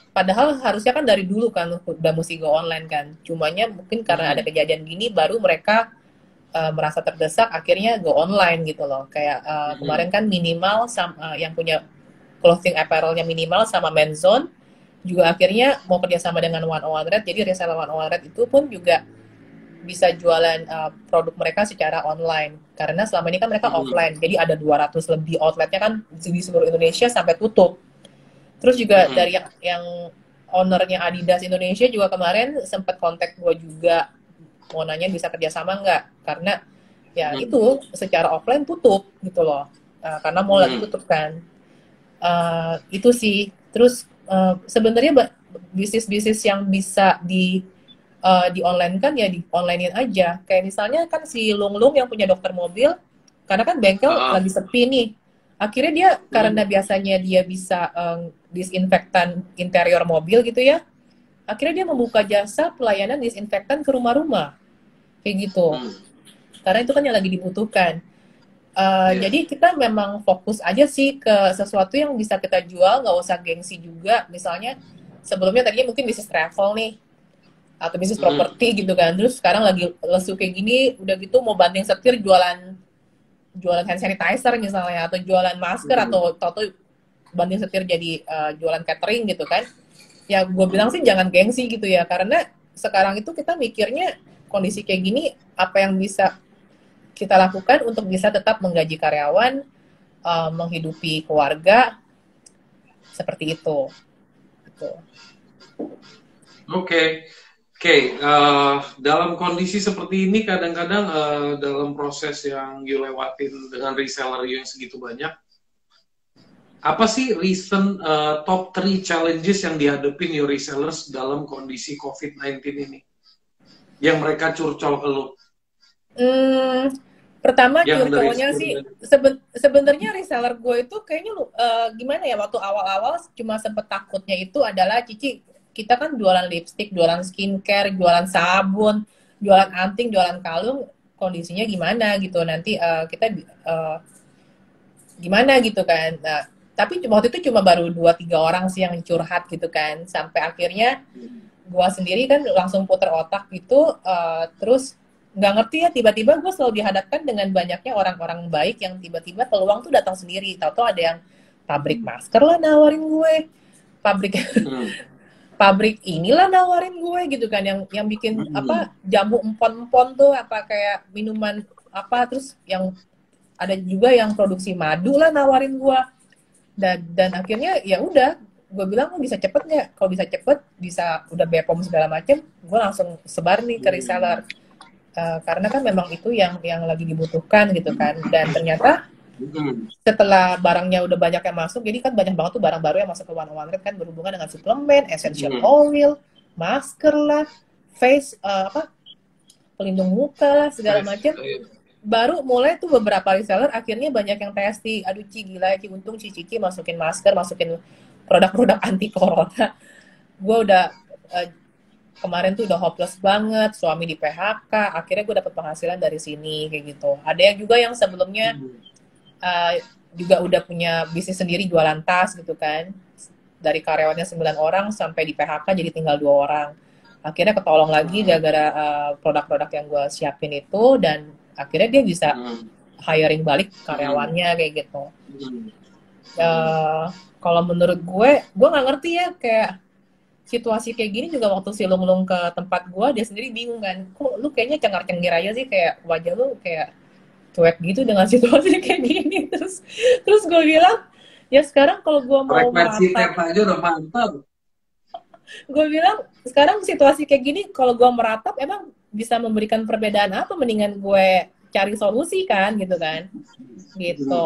Padahal harusnya kan dari dulu kan udah mesti go online kan. Cumanya mungkin karena ada Hmm. kejadian gini baru mereka uh, merasa terdesak akhirnya go online gitu loh. Kayak uh, Hmm. kemarin kan minimal sama uh, yang punya clothing apparel-nya minimal sama Menzone juga akhirnya mau kerjasama dengan One oh One Red. Jadi reseller One oh One Red itu pun juga bisa jualan uh, produk mereka secara online. Karena selama ini kan mereka Hmm. offline. Jadi ada dua ratus lebih outletnya kan di seluruh Indonesia sampai tutup. Terus juga Hmm. dari yang, yang ownernya Adidas Indonesia juga kemarin sempat kontak gue juga mau nanya bisa kerjasama nggak, karena ya Hmm. itu secara offline tutup gitu loh. Uh, karena mall lagi Hmm. tutup kan. Uh, itu sih. Terus uh, sebenarnya ba- bisnis-bisnis yang bisa di uh, di online kan ya di onlinein aja. Kayak misalnya kan si Lung Lung yang punya dokter mobil, karena kan bengkel Ah. lagi sepi nih. Akhirnya dia Hmm. karena biasanya dia bisa um, disinfektan interior mobil gitu ya. Akhirnya dia membuka jasa pelayanan disinfektan ke rumah-rumah. Kayak gitu. Hmm. Karena itu kan yang lagi dibutuhkan. Uh, Yeah. Jadi kita memang fokus aja sih ke sesuatu yang bisa kita jual, nggak usah gengsi juga. Misalnya sebelumnya tadinya mungkin bisnis travel nih, atau bisnis Hmm. properti gitu kan. Terus sekarang lagi lesu kayak gini, udah gitu mau banting setir jualan jualan hand sanitizer misalnya, atau jualan masker, Hmm. atau atau banting setir jadi uh, jualan catering gitu kan. Ya gue bilang sih jangan gengsi gitu ya, karena sekarang itu kita mikirnya kondisi kayak gini, apa yang bisa kita lakukan untuk bisa tetap menggaji karyawan, uh, menghidupi keluarga, seperti itu. Gitu. Oke, okay. Oke, okay. uh, dalam kondisi seperti ini kadang-kadang uh, dalam proses yang you lewatin dengan reseller you yang segitu banyak, apa sih recent uh, top three challenges yang dihadapin your resellers dalam kondisi covid sembilan belas ini? Yang mereka curcol ke lu? Hmm, pertama Yang dari curcolnya sih experience. seben- sebenarnya reseller gue itu kayaknya lu uh, gimana ya, waktu awal-awal cuma sempet takutnya itu adalah Cici, kita kan jualan lipstick, jualan skincare, jualan sabun, jualan anting, jualan kalung, kondisinya gimana gitu nanti uh, kita uh, gimana gitu kan. Nah, tapi waktu itu cuma baru dua tiga orang sih yang curhat gitu kan, sampai akhirnya gue sendiri kan langsung puter otak gitu, uh, terus nggak ngerti ya, tiba-tiba gue selalu dihadapkan dengan banyaknya orang-orang baik yang tiba-tiba peluang tuh datang sendiri. Tahu-tahu ada yang pabrik masker lah nawarin gue, pabrik Hmm. pabrik inilah nawarin gue gitu kan, yang yang bikin Hmm. apa jamu empon-empon tuh, apa kayak minuman apa, terus yang ada juga yang produksi madu lah nawarin gue. Dan dan akhirnya ya udah, gue bilang lo bisa cepet nggak? Kalau bisa cepet, bisa udah B P O M segala macem, gue langsung sebar nih ke reseller. Uh, karena kan memang itu yang yang lagi dibutuhkan gitu kan. Dan ternyata setelah barangnya udah banyak yang masuk, jadi kan banyak banget tuh barang baru yang masuk ke One oh One Red kan, berhubungan dengan suplemen, essential oil, masker lah, face uh, apa pelindung muka lah, segala macam. Baru mulai tuh beberapa reseller akhirnya banyak yang testi, aduh Ci gila ya Ci, untung Ci Cici masukin masker, masukin produk-produk anti corona. Gue udah uh, kemarin tuh udah hopeless banget, suami di P H K, akhirnya gue dapet penghasilan dari sini kayak gitu. Ada yang juga yang sebelumnya uh, juga udah punya bisnis sendiri jualan tas gitu kan, dari karyawannya sembilan orang sampai di P H K jadi tinggal dua orang. Akhirnya ketolong lagi gara-gara uh, produk-produk yang gue siapin itu, dan akhirnya dia bisa hiring balik karyawannya kayak gitu. Uh, kalau menurut gue, gue nggak ngerti ya, kayak situasi kayak gini juga waktu si Lung Lung ke tempat gue, dia sendiri bingung kan, kok lu kayaknya cengar-cengir aja sih, kayak wajah lu kayak cuek gitu dengan situasi kayak gini. Terus terus gue bilang, ya sekarang kalau gue mau meratap aja udah mantap. Gue bilang sekarang situasi kayak gini, kalau gue meratap emang bisa memberikan perbedaan apa, mendingan gue cari solusi kan gitu kan, gitu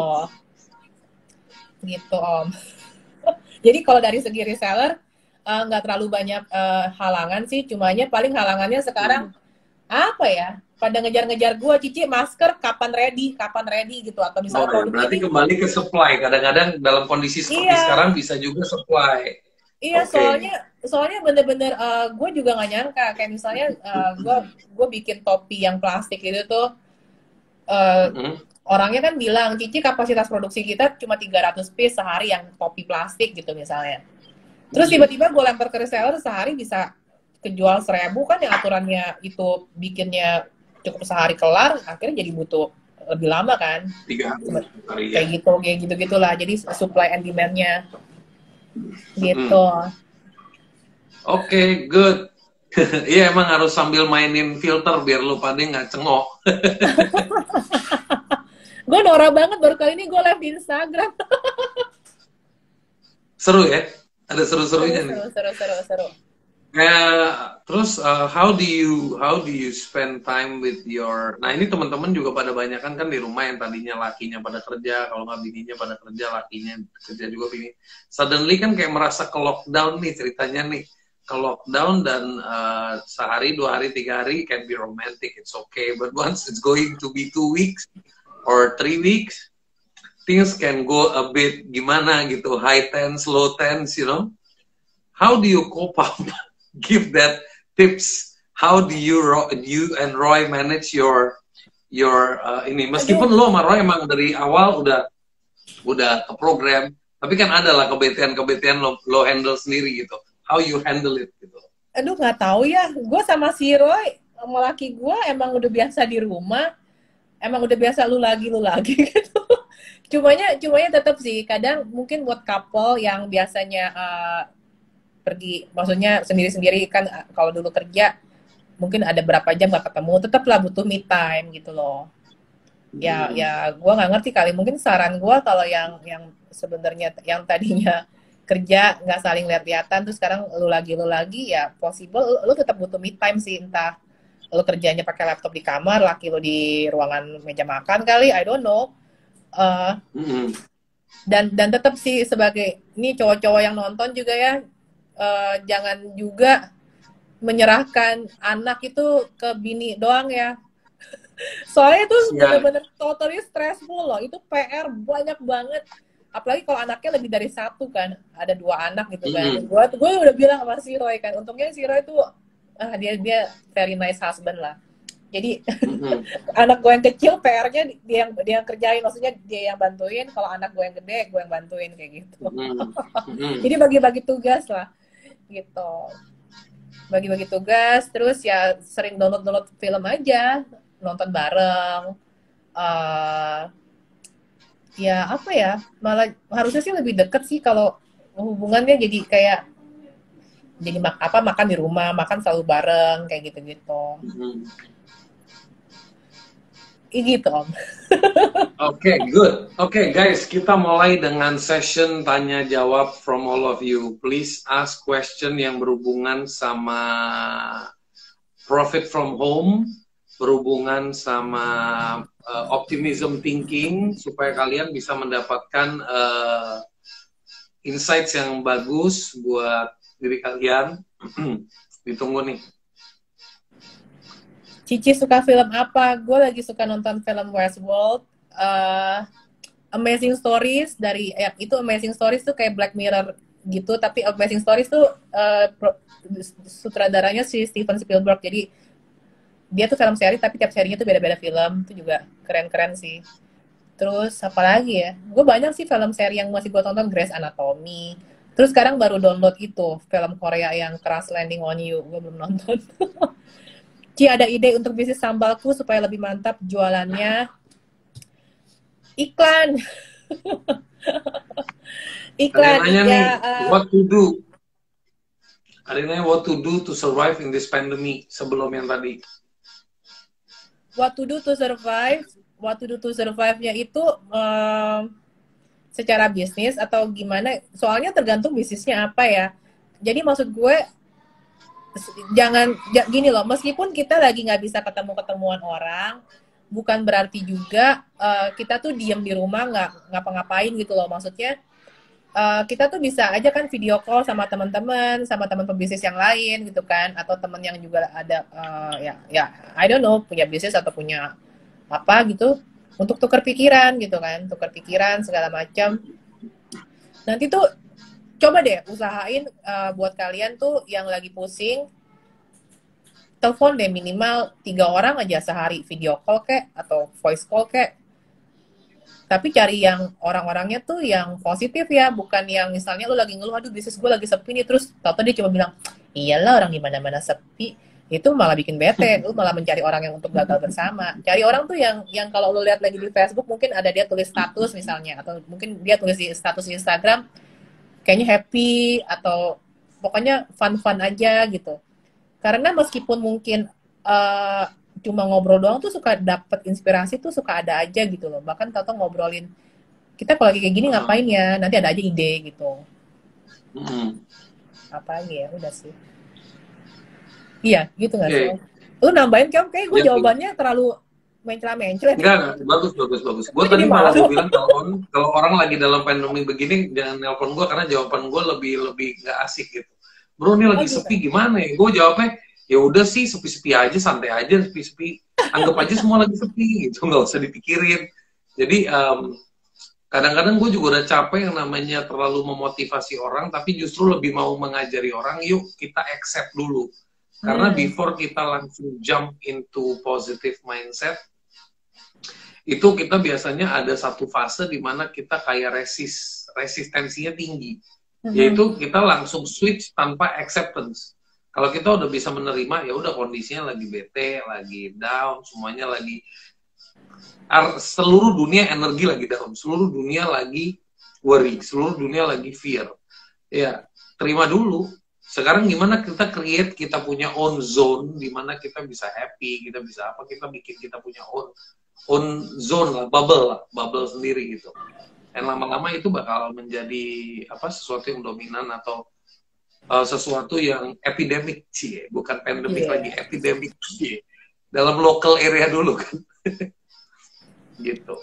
gitu Om. Jadi kalau dari segi reseller nggak uh, terlalu banyak uh, halangan sih, cumanya paling halangannya sekarang hmm. apa ya, pada ngejar-ngejar gue, Cici masker kapan ready, kapan ready gitu, atau misalnya oh, ya, berarti ini kembali ke supply, kadang-kadang dalam kondisi seperti iya. sekarang bisa juga supply. Iya, okay. soalnya soalnya bener-bener uh, gue juga nggak nyangka, kayak misalnya uh, gue gue bikin topi yang plastik itu tuh, uh, mm-hmm. orangnya kan bilang, Cici kapasitas produksi kita cuma tiga ratus piece sehari yang topi plastik gitu misalnya. Terus tiba-tiba gue lempar ke reseller, sehari bisa kejual seribu kan, yang aturannya itu bikinnya cukup sehari kelar, akhirnya jadi butuh lebih lama kan. Tiga hari, hari ya. Kayak gitu, kayak gitu-gitulah. Jadi supply and demand-nya gitu. Oke, okay, good. Iya, emang harus sambil mainin filter biar lu pada nggak cengok. Gue norak banget, baru kali ini gue live di Instagram. Seru ya? Ada seru-serunya nih. Seru, seru, seru, seru. Uh, terus uh, how do you how do you spend time with your, nah ini teman-teman juga pada banyak kan kan di rumah, yang tadinya lakinya pada kerja, kalau nggak bininya pada kerja, lakinya kerja juga, bini suddenly kan kayak merasa ke lockdown nih ceritanya nih, ke lockdown, dan uh, sehari dua hari tiga hari can be romantic, it's okay, but once it's going to be two weeks or three weeks, things can go a bit gimana gitu, high tense, low tense, you know. How do you cope up? Give that tips. How do you you and Roy manage your your uh, ini? Meskipun lo sama Roy emang dari awal udah udah ke program, tapi kan ada lah kebetulan-kebetulan lo lo handle sendiri gitu. How you handle it gitu? Aduh, nggak tahu ya. Gue sama si Roy, sama laki gue emang udah biasa di rumah. Emang udah biasa lu lagi lu lagi gitu. Cumanya cumanya tetap sih. Kadang mungkin buat couple yang biasanya uh, pergi, maksudnya sendiri-sendiri kan, kalau dulu kerja mungkin ada berapa jam gak ketemu, tetaplah butuh me time gitu loh. Ya, hmm. ya gue nggak ngerti kali. Mungkin saran gue kalau yang yang sebenarnya yang tadinya kerja nggak saling lihat-lihatan, terus sekarang lu lagi lu lagi, ya possible lu, lu tetap butuh me time sih. Entah lu kerjanya pakai laptop di kamar, laki lu di ruangan meja makan kali, I don't know. Uh, hmm. Dan dan tetap sih sebagai ini cowok-cowok yang nonton juga ya. Uh, jangan juga menyerahkan anak itu ke bini doang ya. Soalnya itu ya, benar-benar totally stressful loh. Itu P R banyak banget. Apalagi kalau anaknya lebih dari satu kan. Ada dua anak gitu kan. Mm-hmm. Gue gue udah bilang sama si Roy kan. Untungnya si Roy tuh ah, dia dia very nice husband lah. Jadi mm-hmm. anak gue yang kecil P R-nya dia yang dia yang kerjain, maksudnya dia yang bantuin. Kalau anak gue yang gede, gue yang bantuin kayak gitu. Mm-hmm. Jadi bagi-bagi tugas lah. Gitu, bagi-bagi tugas, terus ya sering download-download film aja, nonton bareng, uh, ya apa ya, malah harusnya sih lebih deket sih kalau hubungannya, jadi kayak jadi mak apa makan di rumah, makan selalu bareng kayak gitu-gitu. Mm-hmm. Gitu Om. Oke, okay, good. Oke okay, guys, kita mulai dengan session tanya jawab from all of you. Please ask question yang berhubungan sama profit from home, berhubungan sama uh, optimism thinking, supaya kalian bisa mendapatkan uh, insights yang bagus buat diri kalian. Ditunggu nih. Cici suka film apa? Gue lagi suka nonton film Westworld. Uh, Amazing Stories dari ya, itu Amazing Stories tuh kayak Black Mirror gitu, tapi Amazing Stories tuh uh, pro, sutradaranya si Steven Spielberg. Jadi dia tuh film seri tapi tiap serinya tuh beda-beda film. Itu juga keren-keren sih. Terus apa lagi ya? Gue banyak sih film seri yang masih gue tonton. Grey's Anatomy. Terus sekarang baru download itu film Korea yang Crash Landing on You. Gue belum nonton. Ci, ada ide untuk bisnis sambalku supaya lebih mantap jualannya? Iklan. Iklan. Ada yang nanya ya, nih, uh, what to do? Ada yang nanya what to do to survive in this pandemic sebelum yang tadi. What to do to survive? What to do to survive-nya itu um, secara bisnis atau gimana? Soalnya tergantung bisnisnya apa ya. Jadi maksud gue, jangan gini loh, meskipun kita lagi nggak bisa ketemu-ketemuan orang, bukan berarti juga uh, kita tuh diem di rumah nggak ngapa-ngapain gitu loh. Maksudnya uh, kita tuh bisa aja kan video call sama teman-teman, sama teman pebisnis yang lain gitu kan, atau teman yang juga ada uh, ya ya I don't know, punya bisnis atau punya apa gitu, untuk tukar pikiran gitu kan, tukar pikiran segala macam. Nanti tuh coba deh usahain uh, buat kalian tuh yang lagi pusing, telepon deh minimal tiga orang aja sehari, video call kek atau voice call kek. Tapi cari yang orang-orangnya tuh yang positif ya, bukan yang misalnya lu lagi ngeluh, aduh bisnis gue lagi sepi nih, terus tau-tau dia cuma bilang, iyalah orang di mana-mana sepi, itu malah bikin bete, lu malah mencari orang yang untuk gagal bersama. Cari orang tuh yang yang kalau lu lihat lagi di Facebook mungkin ada dia tulis status misalnya, atau mungkin dia tulis di status Instagram, kayaknya happy atau pokoknya fun-fun aja gitu. Karena meskipun mungkin uh, cuma ngobrol doang tuh suka dapet inspirasi tuh suka ada aja gitu loh. Bahkan tau-tau ngobrolin, kita kalau lagi kayak gini ngapain ya, nanti ada aja ide gitu. Hmm. Apa lagi ya, udah sih. Iya, gitu nggak Oke. sih? Lu nambahin kayak kayak gue Ya, jawabannya terlalu mencela-mencela. enggak, enggak, bagus, bagus, bagus. Gue Gue tadi jadi malah malu. gue bilang kalau on- kalau orang lagi dalam pandemi begini jangan nelpon gue karena jawaban gue lebih lebih nggak asik gitu. Bro ini Oh lagi gitu. sepi gimana ya? Gue jawabnya ya udah sih sepi-sepi aja, santai aja, sepi-sepi. Anggap aja semua lagi sepi gitu, nggak usah dipikirin. Jadi em, kadang-kadang gue juga udah capek yang namanya terlalu memotivasi orang, tapi justru lebih mau mengajari orang, yuk kita accept dulu. Karena Hmm. before kita langsung jump into positive mindset, itu kita biasanya ada satu fase di mana kita kayak resist, resistensinya tinggi. Mhm. Yaitu kita langsung switch tanpa acceptance. Kalau kita udah bisa menerima, ya udah kondisinya lagi bete, lagi down, semuanya lagi ar- seluruh dunia energi lagi down, seluruh dunia lagi worry, seluruh dunia lagi fear. Ya, terima dulu. Sekarang gimana kita create, kita punya own zone di mana kita bisa happy, kita bisa apa, kita bikin kita punya own own zone lah, bubble lah, bubble sendiri gitu. Dan lama-lama itu bakal menjadi apa sesuatu yang dominan atau uh, sesuatu yang epidemic sih, bukan pandemic Iya. lagi, epidemic sih. Dalam local area dulu kan. Gitu.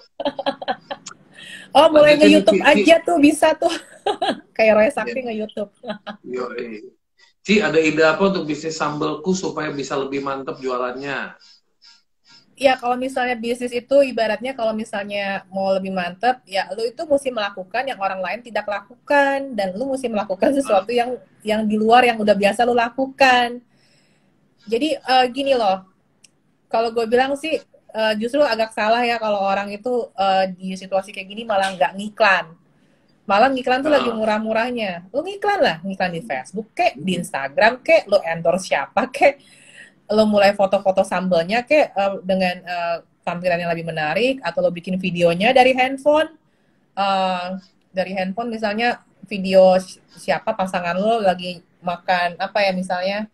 Oh mulai Lanjutin, nge-YouTube Ci, Ci. aja tuh bisa tuh. Kayak Roy Sakti Ya. nge-YouTube. Yo, eh. Ci, ada ide apa untuk bisnis sambelku supaya bisa lebih mantep jualannya? Ya kalau misalnya bisnis itu ibaratnya kalau misalnya mau lebih mantep, ya lu itu mesti melakukan yang orang lain tidak lakukan, dan lu mesti melakukan sesuatu yang yang di luar yang udah biasa lu lakukan. Jadi eh, gini loh, kalau gue bilang sih eh, justru agak salah ya kalau orang itu eh, di situasi kayak gini malah nggak ngiklan. Malah ngiklan tuh lagi Ah. murah-murahnya. Lu ngiklan lah, ngiklan di Facebook kek, di Instagram kek, lu endorse siapa kek, lu mulai foto-foto sambelnya kek eh, dengan eh, tampilan yang lebih menarik, atau lu bikin videonya dari handphone. Eh, dari handphone misalnya video si- siapa pasangan lu lagi makan apa ya misalnya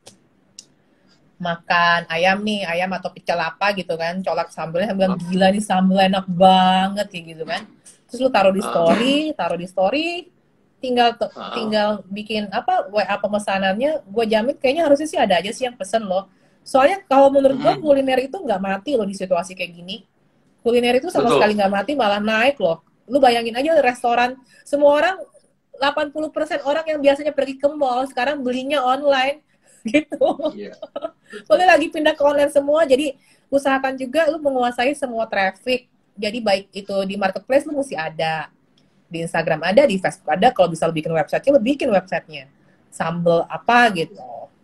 makan ayam nih, ayam atau pecel apa gitu kan, colak sambelnya, bilang gila nih sambel enak banget kayak gitu kan. Terus lu taruh di story, taruh di story, tinggal t- Ah. tinggal bikin apa W A pemesanannya, gue jamin kayaknya harusnya sih ada aja sih yang pesen loh. Soalnya kalau menurut gue Mm-mm. kuliner itu nggak mati loh di situasi kayak gini. Kuliner itu sama Betul. sekali nggak mati, malah naik loh. Lu bayangin aja restoran, semua orang, delapan puluh persen orang yang biasanya pergi ke mall sekarang belinya online gitu. Iya. Soalnya lagi pindah ke online semua, jadi usahakan juga lu menguasai semua traffic. Jadi baik itu di marketplace lu mesti ada, di Instagram ada, di Facebook ada, kalau bisa lu bikin website-nya, lu bikin website-nya. Sambel apa gitu.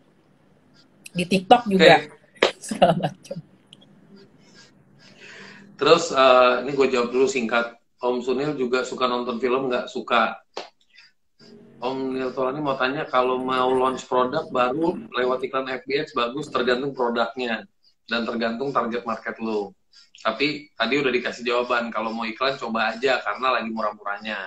Di TikTok juga. Oke. Segala macam. Terus eh, ini gue jawab dulu singkat. Om Sunil juga suka nonton film nggak? Suka. Om Niltolani mau tanya kalau mau launch produk baru lewat iklan F B X bagus, tergantung produknya dan tergantung target market lo. Tapi tadi udah dikasih jawaban, kalau mau iklan coba aja karena lagi murah-murahnya.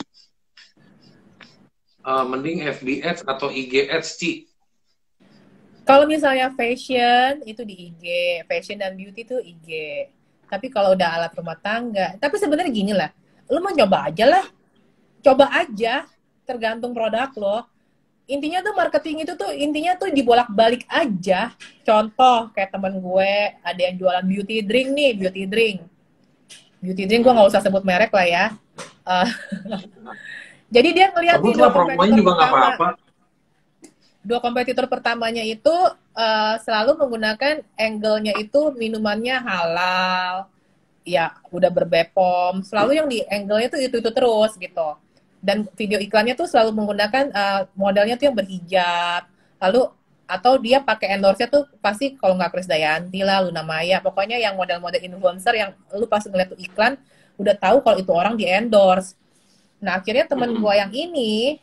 Eh, mending F B X atau I G Ads, Ci? Kalau misalnya fashion itu di I G, fashion dan beauty itu I G. Tapi kalau udah alat rumah tangga, tapi sebenarnya gini lah, lu mau coba aja lah, coba aja, tergantung produk lo. Intinya tuh marketing itu tuh intinya tuh dibolak-balik aja. Contoh kayak temen gue ada yang jualan beauty drink nih, beauty drink. Beauty drink gue nggak usah sebut merek lah ya. Uh, jadi dia ngeliat nih Sebutlah dua promoin kompetitor juga nggak pertama. apa-apa. Dua kompetitor pertamanya itu uh, selalu menggunakan angle-nya itu minumannya halal, ya udah ber-B P O M, selalu yang di angle-nya tuh itu-itu terus gitu. Dan video iklannya tuh selalu menggunakan uh, modelnya tuh yang berhijab, lalu atau dia pakai endorse-nya tuh pasti kalau nggak Krisdayanti lah, Luna Maya, pokoknya yang model-model influencer yang lu pas ngeliat tuh iklan, udah tahu kalau itu orang di endorse. Nah akhirnya temen Mm-mm. gue yang ini,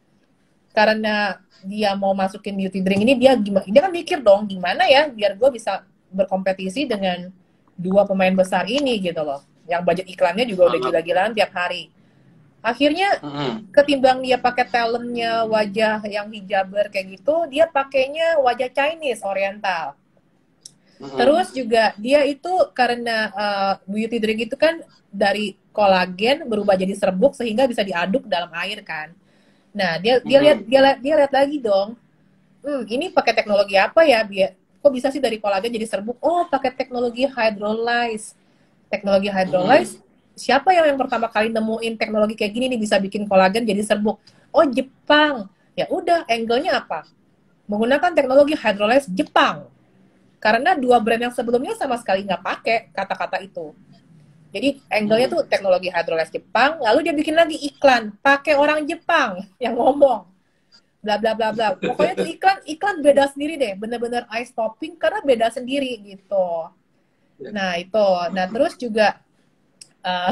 karena dia mau masukin beauty drink ini, dia gimana? Dia kan mikir dong gimana ya biar gue bisa berkompetisi dengan dua pemain besar ini gitu loh. Yang budget iklannya juga udah gila-gilaan tiap hari. Akhirnya Mm-mm. ketimbang dia pakai talentnya wajah yang hijaber kayak gitu, dia pakainya wajah Chinese Oriental. Mm-mm. Terus juga dia itu karena uh, beauty drink itu kan dari kolagen berubah jadi serbuk sehingga bisa diaduk dalam air kan. Nah dia dia lihat dia lihat dia lihat lagi dong. Hmm, ini pakai teknologi apa ya? Biar kok bisa sih dari kolagen jadi serbuk? Oh, pakai teknologi hydrolyze. Teknologi hydrolyze. Siapa yang yang pertama kali nemuin teknologi kayak gini nih bisa bikin kolagen jadi serbuk? Oh, Jepang. Ya udah, angle-nya apa? Menggunakan teknologi hydrolyze Jepang. Karena dua brand yang sebelumnya sama sekali nggak pakai kata-kata itu. Jadi angle-nya tuh teknologi hydrolyze Jepang, lalu dia bikin lagi iklan pakai orang Jepang yang ngomong bla bla bla bla. Pokoknya tuh iklan iklan beda sendiri deh, bener-bener eye popping karena beda sendiri gitu. Nah itu, nah terus juga uh,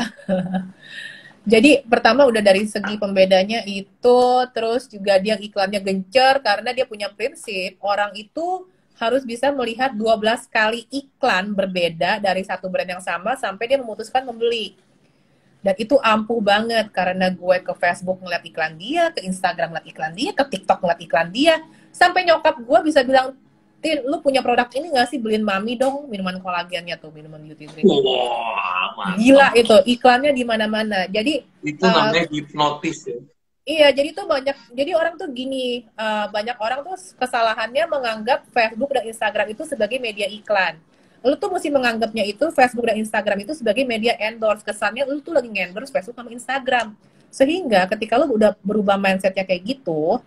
jadi pertama udah dari segi pembedanya itu, terus juga dia iklannya gencar karena dia punya prinsip orang itu harus bisa melihat dua belas kali iklan berbeda dari satu brand yang sama sampai dia memutuskan membeli. Dan itu ampuh banget karena gue ke Facebook ngeliat iklan dia, ke Instagram ngeliat iklan dia, ke TikTok ngeliat iklan dia, sampai nyokap gue bisa bilang, Tin, lu punya produk ini nggak sih, beliin mami dong minuman kolagennya tuh, minuman beauty drink. Wow, gila itu iklannya di mana-mana. Jadi itu namanya uh, hipnotis ya. Iya, jadi tuh banyak, jadi orang tuh gini, uh, banyak orang tuh kesalahannya menganggap Facebook dan Instagram itu sebagai media iklan. Lu tuh mesti menganggapnya itu Facebook dan Instagram itu sebagai media endorse. Kesannya lu tuh lagi endorse Facebook sama Instagram. Sehingga ketika lu udah berubah mindsetnya kayak gitu,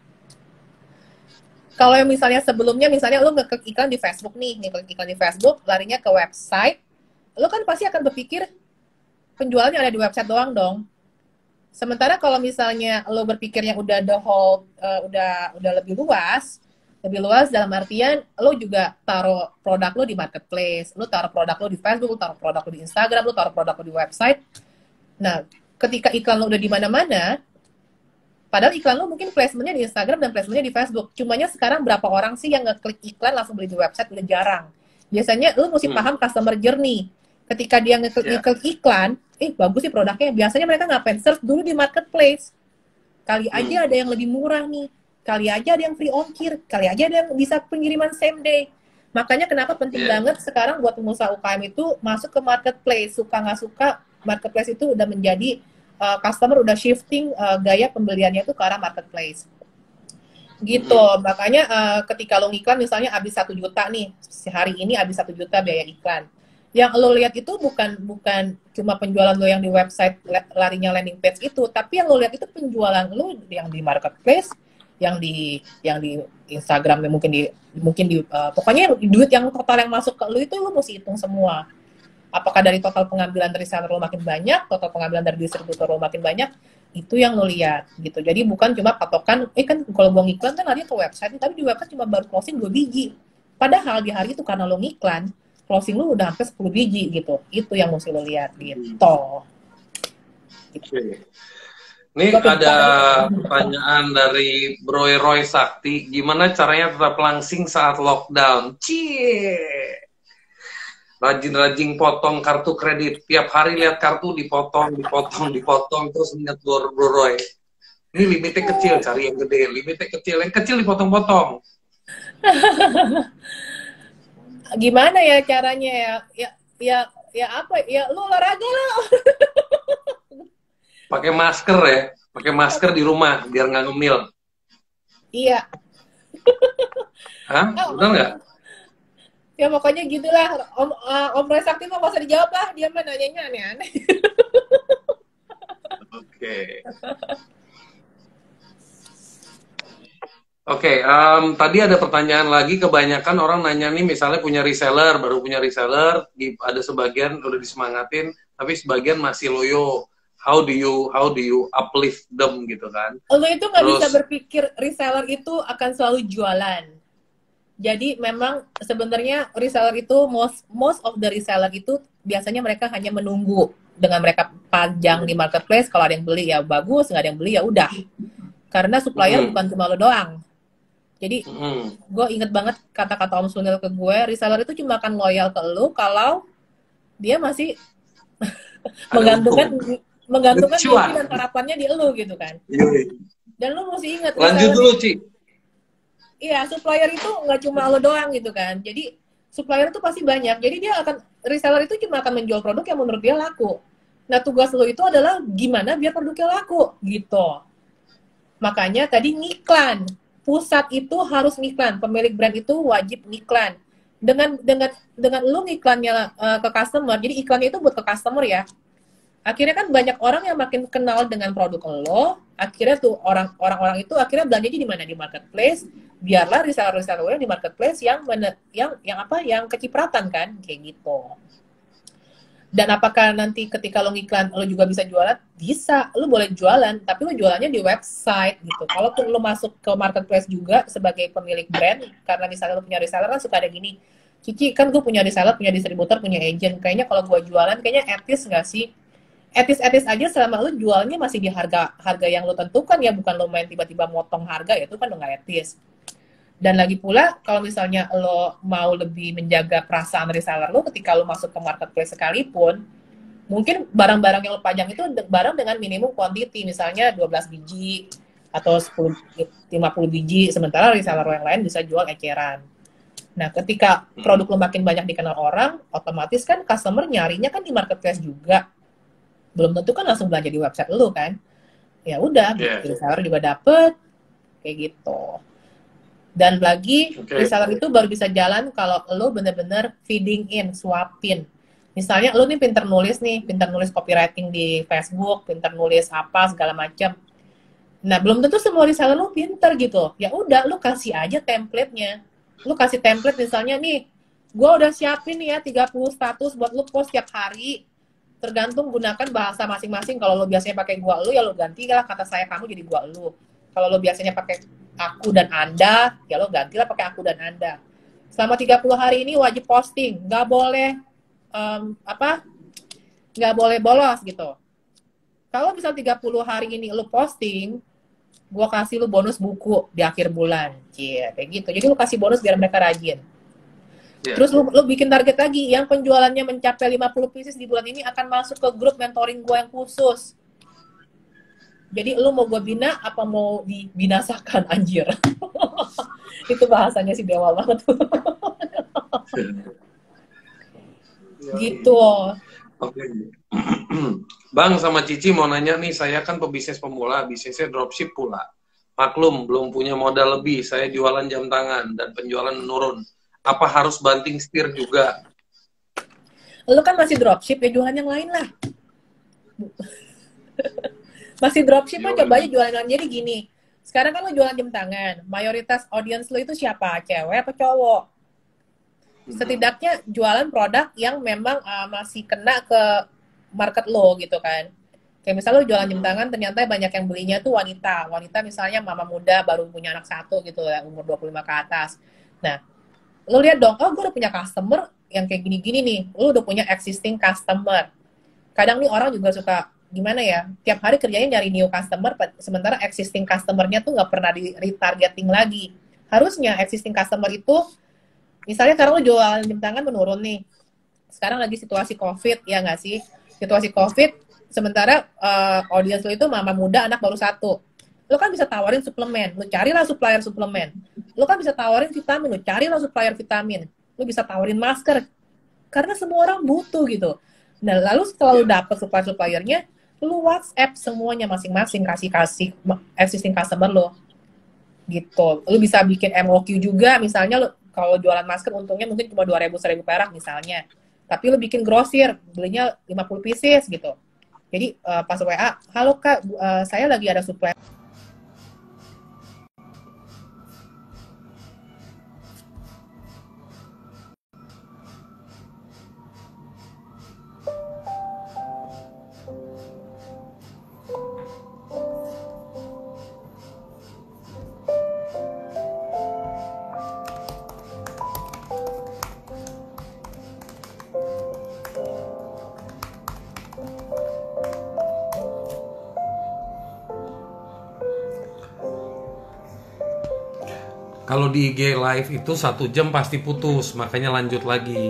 kalau yang misalnya sebelumnya, misalnya lu ngeklik iklan di Facebook nih, ngeklik iklan di Facebook, larinya ke website, lu kan pasti akan berpikir penjualannya ada di website doang dong. Sementara kalau misalnya lo berpikirnya udah the whole, uh, udah udah lebih luas, lebih luas dalam artian lo juga taruh produk lo di marketplace, lo taruh produk lo di Facebook, lo taruh produk lo di Instagram, lo taruh produk lo di website. Nah, ketika iklan lo udah di mana-mana, padahal iklan lo mungkin placementnya di Instagram dan placementnya di Facebook. Cumanya sekarang berapa orang sih yang ngeklik iklan langsung beli di website, udah jarang. Biasanya lo mesti hmm. paham customer journey. Ketika dia ngeklik, yeah. ngeklik iklan, eh bagus sih produknya. Biasanya mereka ngapain? Search dulu di marketplace. Kali aja hmm. ada yang lebih murah nih. Kali aja ada yang free ongkir. Kali aja ada yang bisa pengiriman same day. Makanya kenapa penting yeah. banget sekarang buat pengusaha U K M itu masuk ke marketplace. Suka nggak suka, marketplace itu udah menjadi uh, customer udah shifting uh, gaya pembeliannya itu ke arah marketplace. Gitu. Hmm. Makanya uh, ketika lo ngiklan misalnya habis satu juta nih. Hari ini habis satu juta biaya iklan. Yang lo lihat itu bukan bukan cuma penjualan lo yang di website larinya landing page itu, tapi yang lo lihat itu penjualan lo yang di marketplace, yang di yang di Instagram, mungkin di mungkin di uh, pokoknya duit yang total yang masuk ke lo itu lo mesti hitung semua. Apakah dari total pengambilan dari seller lo makin banyak, total pengambilan dari distributor lo makin banyak, itu yang lo lihat gitu. Jadi bukan cuma patokan, eh kan kalau gua ngiklan kan lari ke website, tapi di website cuma baru closing dua biji. Padahal di hari itu karena lo ngiklan closing lu udah hampir sepuluh biji gitu. Itu yang mesti lo lihat gitu. Oke. Ini ada pertanyaan dari Bro Roy Sakti. Gimana caranya tetap langsing saat lockdown? Cie. Rajin-rajin potong kartu kredit. Tiap hari lihat kartu dipotong, dipotong, dipotong. Terus ingat Bro Roy. Ini limitnya kecil, cari yang gede. Limitnya kecil, yang kecil dipotong-potong. Gimana ya caranya ya ya ya ya apa ya lu olahraga lah. Pakai masker ya, pakai masker di rumah biar nggak ngemil. Iya. Hah? Benar nggak? Ya pokoknya gitulah. Om uh, Om Roy Sakti mah nggak usah dijawab lah, dia mah nanyanya aneh-aneh. Oke. Oke, okay, um, tadi ada pertanyaan lagi. Kebanyakan orang nanya nih, misalnya punya reseller, baru punya reseller, di, ada sebagian udah disemangatin, tapi sebagian masih loyo. How do you how do you uplift them gitu kan? Lo itu nggak bisa berpikir reseller itu akan selalu jualan. Jadi memang sebenarnya reseller itu most most of the reseller itu biasanya mereka hanya menunggu, dengan mereka panjang di marketplace, kalau ada yang beli ya bagus, nggak ada yang beli ya udah. Karena supplier Hmm. bukan cuma lo doang. Jadi Hmm. gue inget banget kata-kata Om Sunil ke gue, reseller itu cuma akan loyal ke lo kalau dia masih Ada menggantungkan untung. menggantungkan Cuan. mimpi dan harapannya di lo gitu kan. Yoi. Dan lo mesti ingat Lanjut reseller dulu, Ci. iya, supplier itu nggak cuma lo doang gitu kan. Jadi supplier itu pasti banyak. Jadi dia akan reseller itu cuma akan menjual produk yang menurut dia laku. Nah, tugas lo itu adalah gimana biar produknya laku gitu. Makanya tadi ngiklan. Pusat itu harus ngiklan. Pemilik brand itu wajib ngiklan. Dengan dengan dengan lo ngiklannya uh, ke customer. Jadi iklannya itu buat ke customer ya. Akhirnya kan banyak orang yang makin kenal dengan produk lo. Akhirnya tuh orang orang-orang itu akhirnya belanjanya di mana, di marketplace. Biarlah reseller-reseller di marketplace yang men- yang yang apa yang kecipratan kan kayak gitu. Dan apakah nanti ketika lo ngiklan lo juga bisa jualan? Bisa, lo boleh jualan, tapi lo jualannya di website gitu. Kalaupun lo masuk ke marketplace juga sebagai pemilik brand, karena misalnya lo punya reseller kan suka ada gini, Cici kan gue punya reseller, punya distributor, punya agent. Kayaknya kalau gue jualan kayaknya etis nggak sih? Etis-etis aja selama lo jualnya masih di harga harga yang lo tentukan ya, bukan lo main tiba-tiba motong harga ya, itu kan nggak etis. Dan lagi pula, kalau misalnya lo mau lebih menjaga perasaan reseller lo ketika lo masuk ke marketplace sekalipun, mungkin barang-barang yang lo pajang itu barang dengan minimum quantity, misalnya dua belas biji atau sepuluh, lima puluh biji, sementara reseller lo yang lain bisa jual eceran. Nah, ketika produk lo makin banyak dikenal orang, otomatis kan customer nyarinya kan di marketplace juga. Belum tentu kan langsung belanja di website lo kan. Ya udah, Yeah. reseller juga dapet, kayak gitu. Dan lagi, Okay. reseller itu baru bisa jalan kalau lo bener-bener feeding in, suapin. Misalnya lo nih pinter nulis nih, pinter nulis copywriting di Facebook, pinter nulis apa, segala macam. Nah, belum tentu semua reseller lo pinter gitu. Ya udah, lo kasih aja template-nya. Lo kasih template misalnya nih, gue udah siapin nih ya tiga puluh status buat lo post tiap hari. Tergantung gunakan bahasa masing-masing. Kalau lo biasanya pakai gua lu, ya lo gantilah kata saya kamu jadi gua lu. Kalau lo biasanya pakai aku dan anda, ya lo gantilah pakai aku dan anda. Selama tiga puluh hari ini wajib posting, nggak boleh um, apa, nggak boleh bolos gitu. Kalau misal tiga puluh hari ini lo posting, gua kasih lo bonus buku di akhir bulan, cie, kayak gitu. Jadi lo kasih bonus biar mereka rajin. Yeah. Terus lo, lo bikin target lagi, yang penjualannya mencapai lima puluh pieces di bulan ini akan masuk ke grup mentoring gue yang khusus. Jadi lo mau gue bina, apa mau dibinasakan, anjir. Itu bahasanya si Dewa banget. Gitu. Oke. Bang sama Cici mau nanya nih, saya kan pebisnis pemula, bisnisnya dropship pula. Maklum, belum punya modal lebih, saya jualan jam tangan dan penjualan menurun. Apa harus banting setir juga? Lo kan masih dropship, ya jualan yang lain lah. Masih dropship mah coba aja jualan yang lain. Jadi gini, sekarang kan lo jualan jam tangan, mayoritas audience lo itu siapa? Cewek apa cowok? Setidaknya jualan produk yang memang uh, masih kena ke market lo gitu kan. Kayak misalnya lo jualan jam tangan, ternyata banyak yang belinya tuh wanita. Wanita misalnya mama muda baru punya anak satu gitu ya, umur dua puluh lima ke atas. Nah, lo lihat dong, oh gue udah punya customer yang kayak gini-gini nih. Lo udah punya existing customer. Kadang nih orang juga suka, gimana ya, tiap hari kerjanya nyari new customer, sementara existing customer-nya tuh nggak pernah di retargeting lagi. Harusnya existing customer itu, misalnya sekarang lo jualan jam tangan menurun nih. Sekarang lagi situasi COVID, ya nggak sih? Situasi COVID, sementara uh, audience lo itu mama muda, anak baru satu. Lo kan bisa tawarin suplemen, lo carilah supplier suplemen. Lo kan bisa tawarin vitamin, lo carilah supplier vitamin. Lo bisa tawarin masker, karena semua orang butuh gitu. Nah, lalu setelah lo dapet supplier-suppliernya, lo WhatsApp semuanya masing-masing, kasih-kasih existing customer lo. Gitu. Lo bisa bikin M O Q juga, misalnya lo kalau jualan masker untungnya mungkin cuma dua ribu seribu perak misalnya. Tapi lo bikin grosir, belinya lima puluh pieces gitu. Jadi uh, pas W A, halo Kak, uh, saya lagi ada supply. Kalau di I G live itu satu jam pasti putus, makanya lanjut lagi.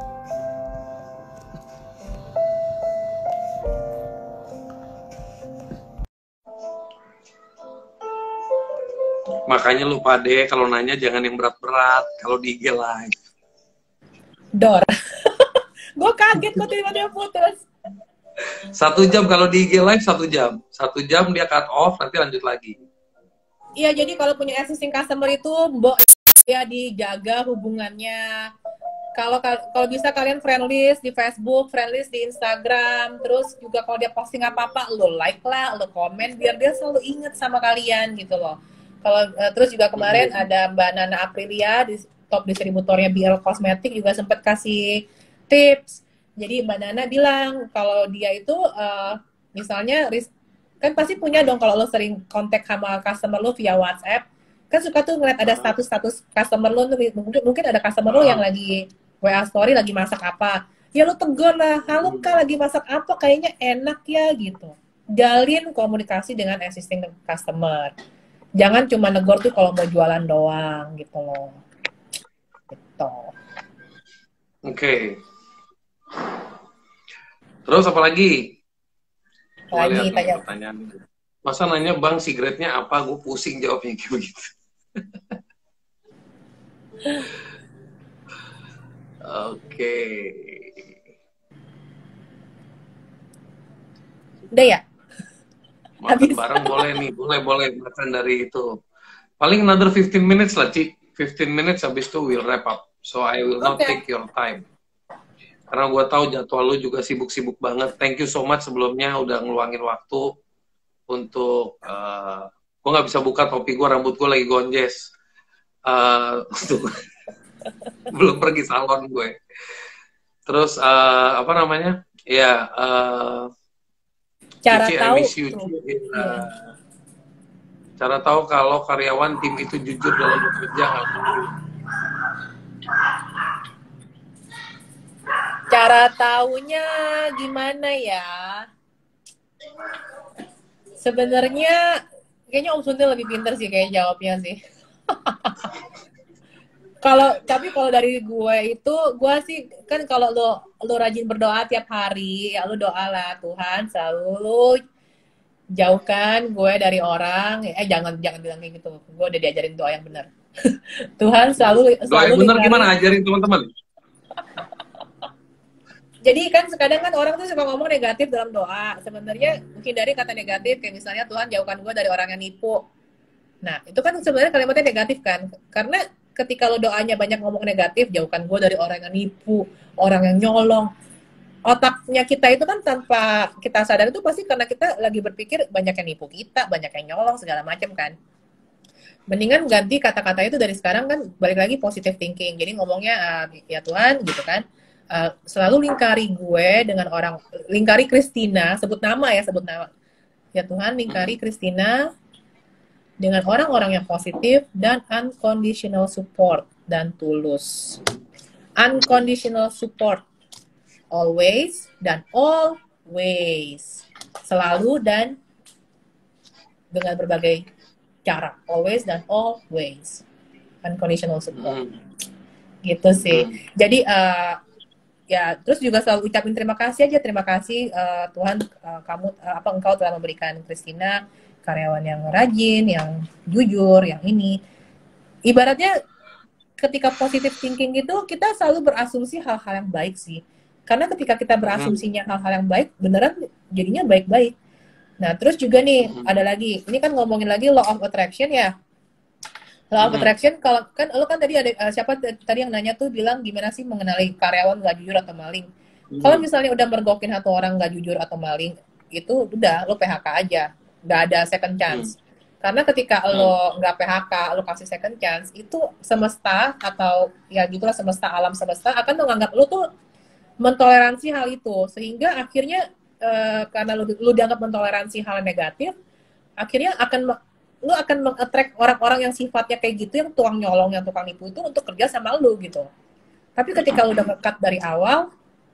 Makanya lu Pade kalau nanya jangan yang berat-berat kalau di I G live. Dor. Gue kaget kok tiba-tiba putus. Satu jam kalau di I G live satu jam. Satu jam dia cut off, nanti lanjut lagi. Iya, jadi kalau punya existing customer itu, mbok ya dijaga hubungannya. Kalau kalau bisa kalian friend list di Facebook, friend list di Instagram, terus juga kalau dia posting apa-apa, lo like lah, lo komen, biar dia selalu inget sama kalian gitu loh. Kalau uh, terus juga kemarin ada Mbak Nana Aprilia di top distributornya B L Cosmetic juga sempat kasih tips. Jadi Mbak Nana bilang kalau dia itu uh, misalnya kan pasti punya dong kalau lo sering kontak sama customer lo via WhatsApp, kan suka tuh ngeliat ada status-status customer lo, mungkin mungkin ada customer lo yang lagi W A story lagi masak apa. Ya lo tegur lah, halo Kak lagi masak apa, kayaknya enak ya gitu. Jalin komunikasi dengan existing customer. Jangan cuma negor tuh kalau mau jualan doang gitu loh. Gitu. Oke. Okay. Terus apa lagi? Lagi tanya. Pertanyaan. Masa nanya Bang sigaretnya apa? Gue pusing jawabnya kayak begitu. Oke. Udah ya? Makan Habis. bareng boleh nih, boleh boleh makan dari itu. Paling another fifteen minutes lah, Ci. fifteen minutes habis itu we'll wrap up. So I will not Okay. take your time. Karena gue tahu jadwal lu juga sibuk-sibuk banget. Thank you so much sebelumnya udah ngeluangin waktu untuk uh, gue nggak bisa buka topi gue, rambut gue lagi gonjes. Uh, belum pergi salon gue. Terus uh, apa namanya? Ya. Uh, Cara Cici, tahu I miss you, tuh. Cici. Uh, cara tahu kalau karyawan tim itu jujur dalam bekerja nggak mungkin. Cara taunya gimana ya? Sebenarnya kayaknya Om Suntil lebih pintar sih kayak jawabnya sih. Kalau tapi kalau dari gue itu, gue sih kan kalau lo lo rajin berdoa tiap hari, ya lo doalah Tuhan selalu jauhkan gue dari orang. Eh jangan jangan bilang kayak gitu. Gue udah diajarin doa yang benar. Tuhan selalu Doa selalu yang bener lingkari- gimana? Ajarin teman-teman. Jadi kan kadang kan orang tuh suka ngomong negatif dalam doa. Sebenarnya hindari kata negatif, kayak misalnya Tuhan jauhkan gue dari orang yang nipu. Nah itu kan sebenarnya kalimatnya negatif kan? Karena ketika lo doanya banyak ngomong negatif, jauhkan gue dari orang yang nipu, orang yang nyolong. Otaknya kita itu kan tanpa kita sadar itu pasti karena kita lagi berpikir banyak yang nipu kita, banyak yang nyolong segala macam kan. Mendingan ganti kata-kata itu dari sekarang kan, balik lagi positive thinking. Jadi ngomongnya uh, ya Tuhan gitu kan. Uh, selalu lingkari gue dengan orang, lingkari Christina, sebut nama ya, sebut nama. Ya Tuhan, lingkari Christina dengan orang-orang yang positif dan unconditional support dan tulus. Unconditional support, always dan always, selalu dan dengan berbagai cara, always dan always, unconditional support. Hmm. Gitu sih. Hmm. Jadi uh, ya terus juga selalu ucapin terima kasih aja, terima kasih uh, Tuhan, uh, kamu uh, apa engkau telah memberikan Christina karyawan yang rajin, yang jujur, yang ini. Ibaratnya ketika positive thinking itu kita selalu berasumsi hal-hal yang baik sih. Karena ketika kita berasumsinya hal-hal yang baik, beneran jadinya baik-baik. Nah, terus juga nih ada lagi, ini kan ngomongin lagi law of attraction ya. Law of attraction, kalau kan lo kan tadi ada uh, siapa tadi yang nanya tuh bilang gimana sih mengenali karyawan nggak jujur atau maling. Hmm. Kalau misalnya udah mergokin satu orang nggak jujur atau maling, itu udah lo P H K aja, nggak ada second chance. Hmm. Karena ketika hmm. lo nggak P H K, lo kasih second chance, itu semesta atau ya gitulah semesta, alam semesta akan menganggap lo tuh mentoleransi hal itu, sehingga akhirnya uh, karena lo, lo dianggap mentoleransi hal negatif, akhirnya akan lu akan meng-attract orang-orang yang sifatnya kayak gitu, yang tukang nyolong, yang tukang nipu itu untuk kerja sama lu gitu. Tapi ketika lu udah nge-cut dari awal,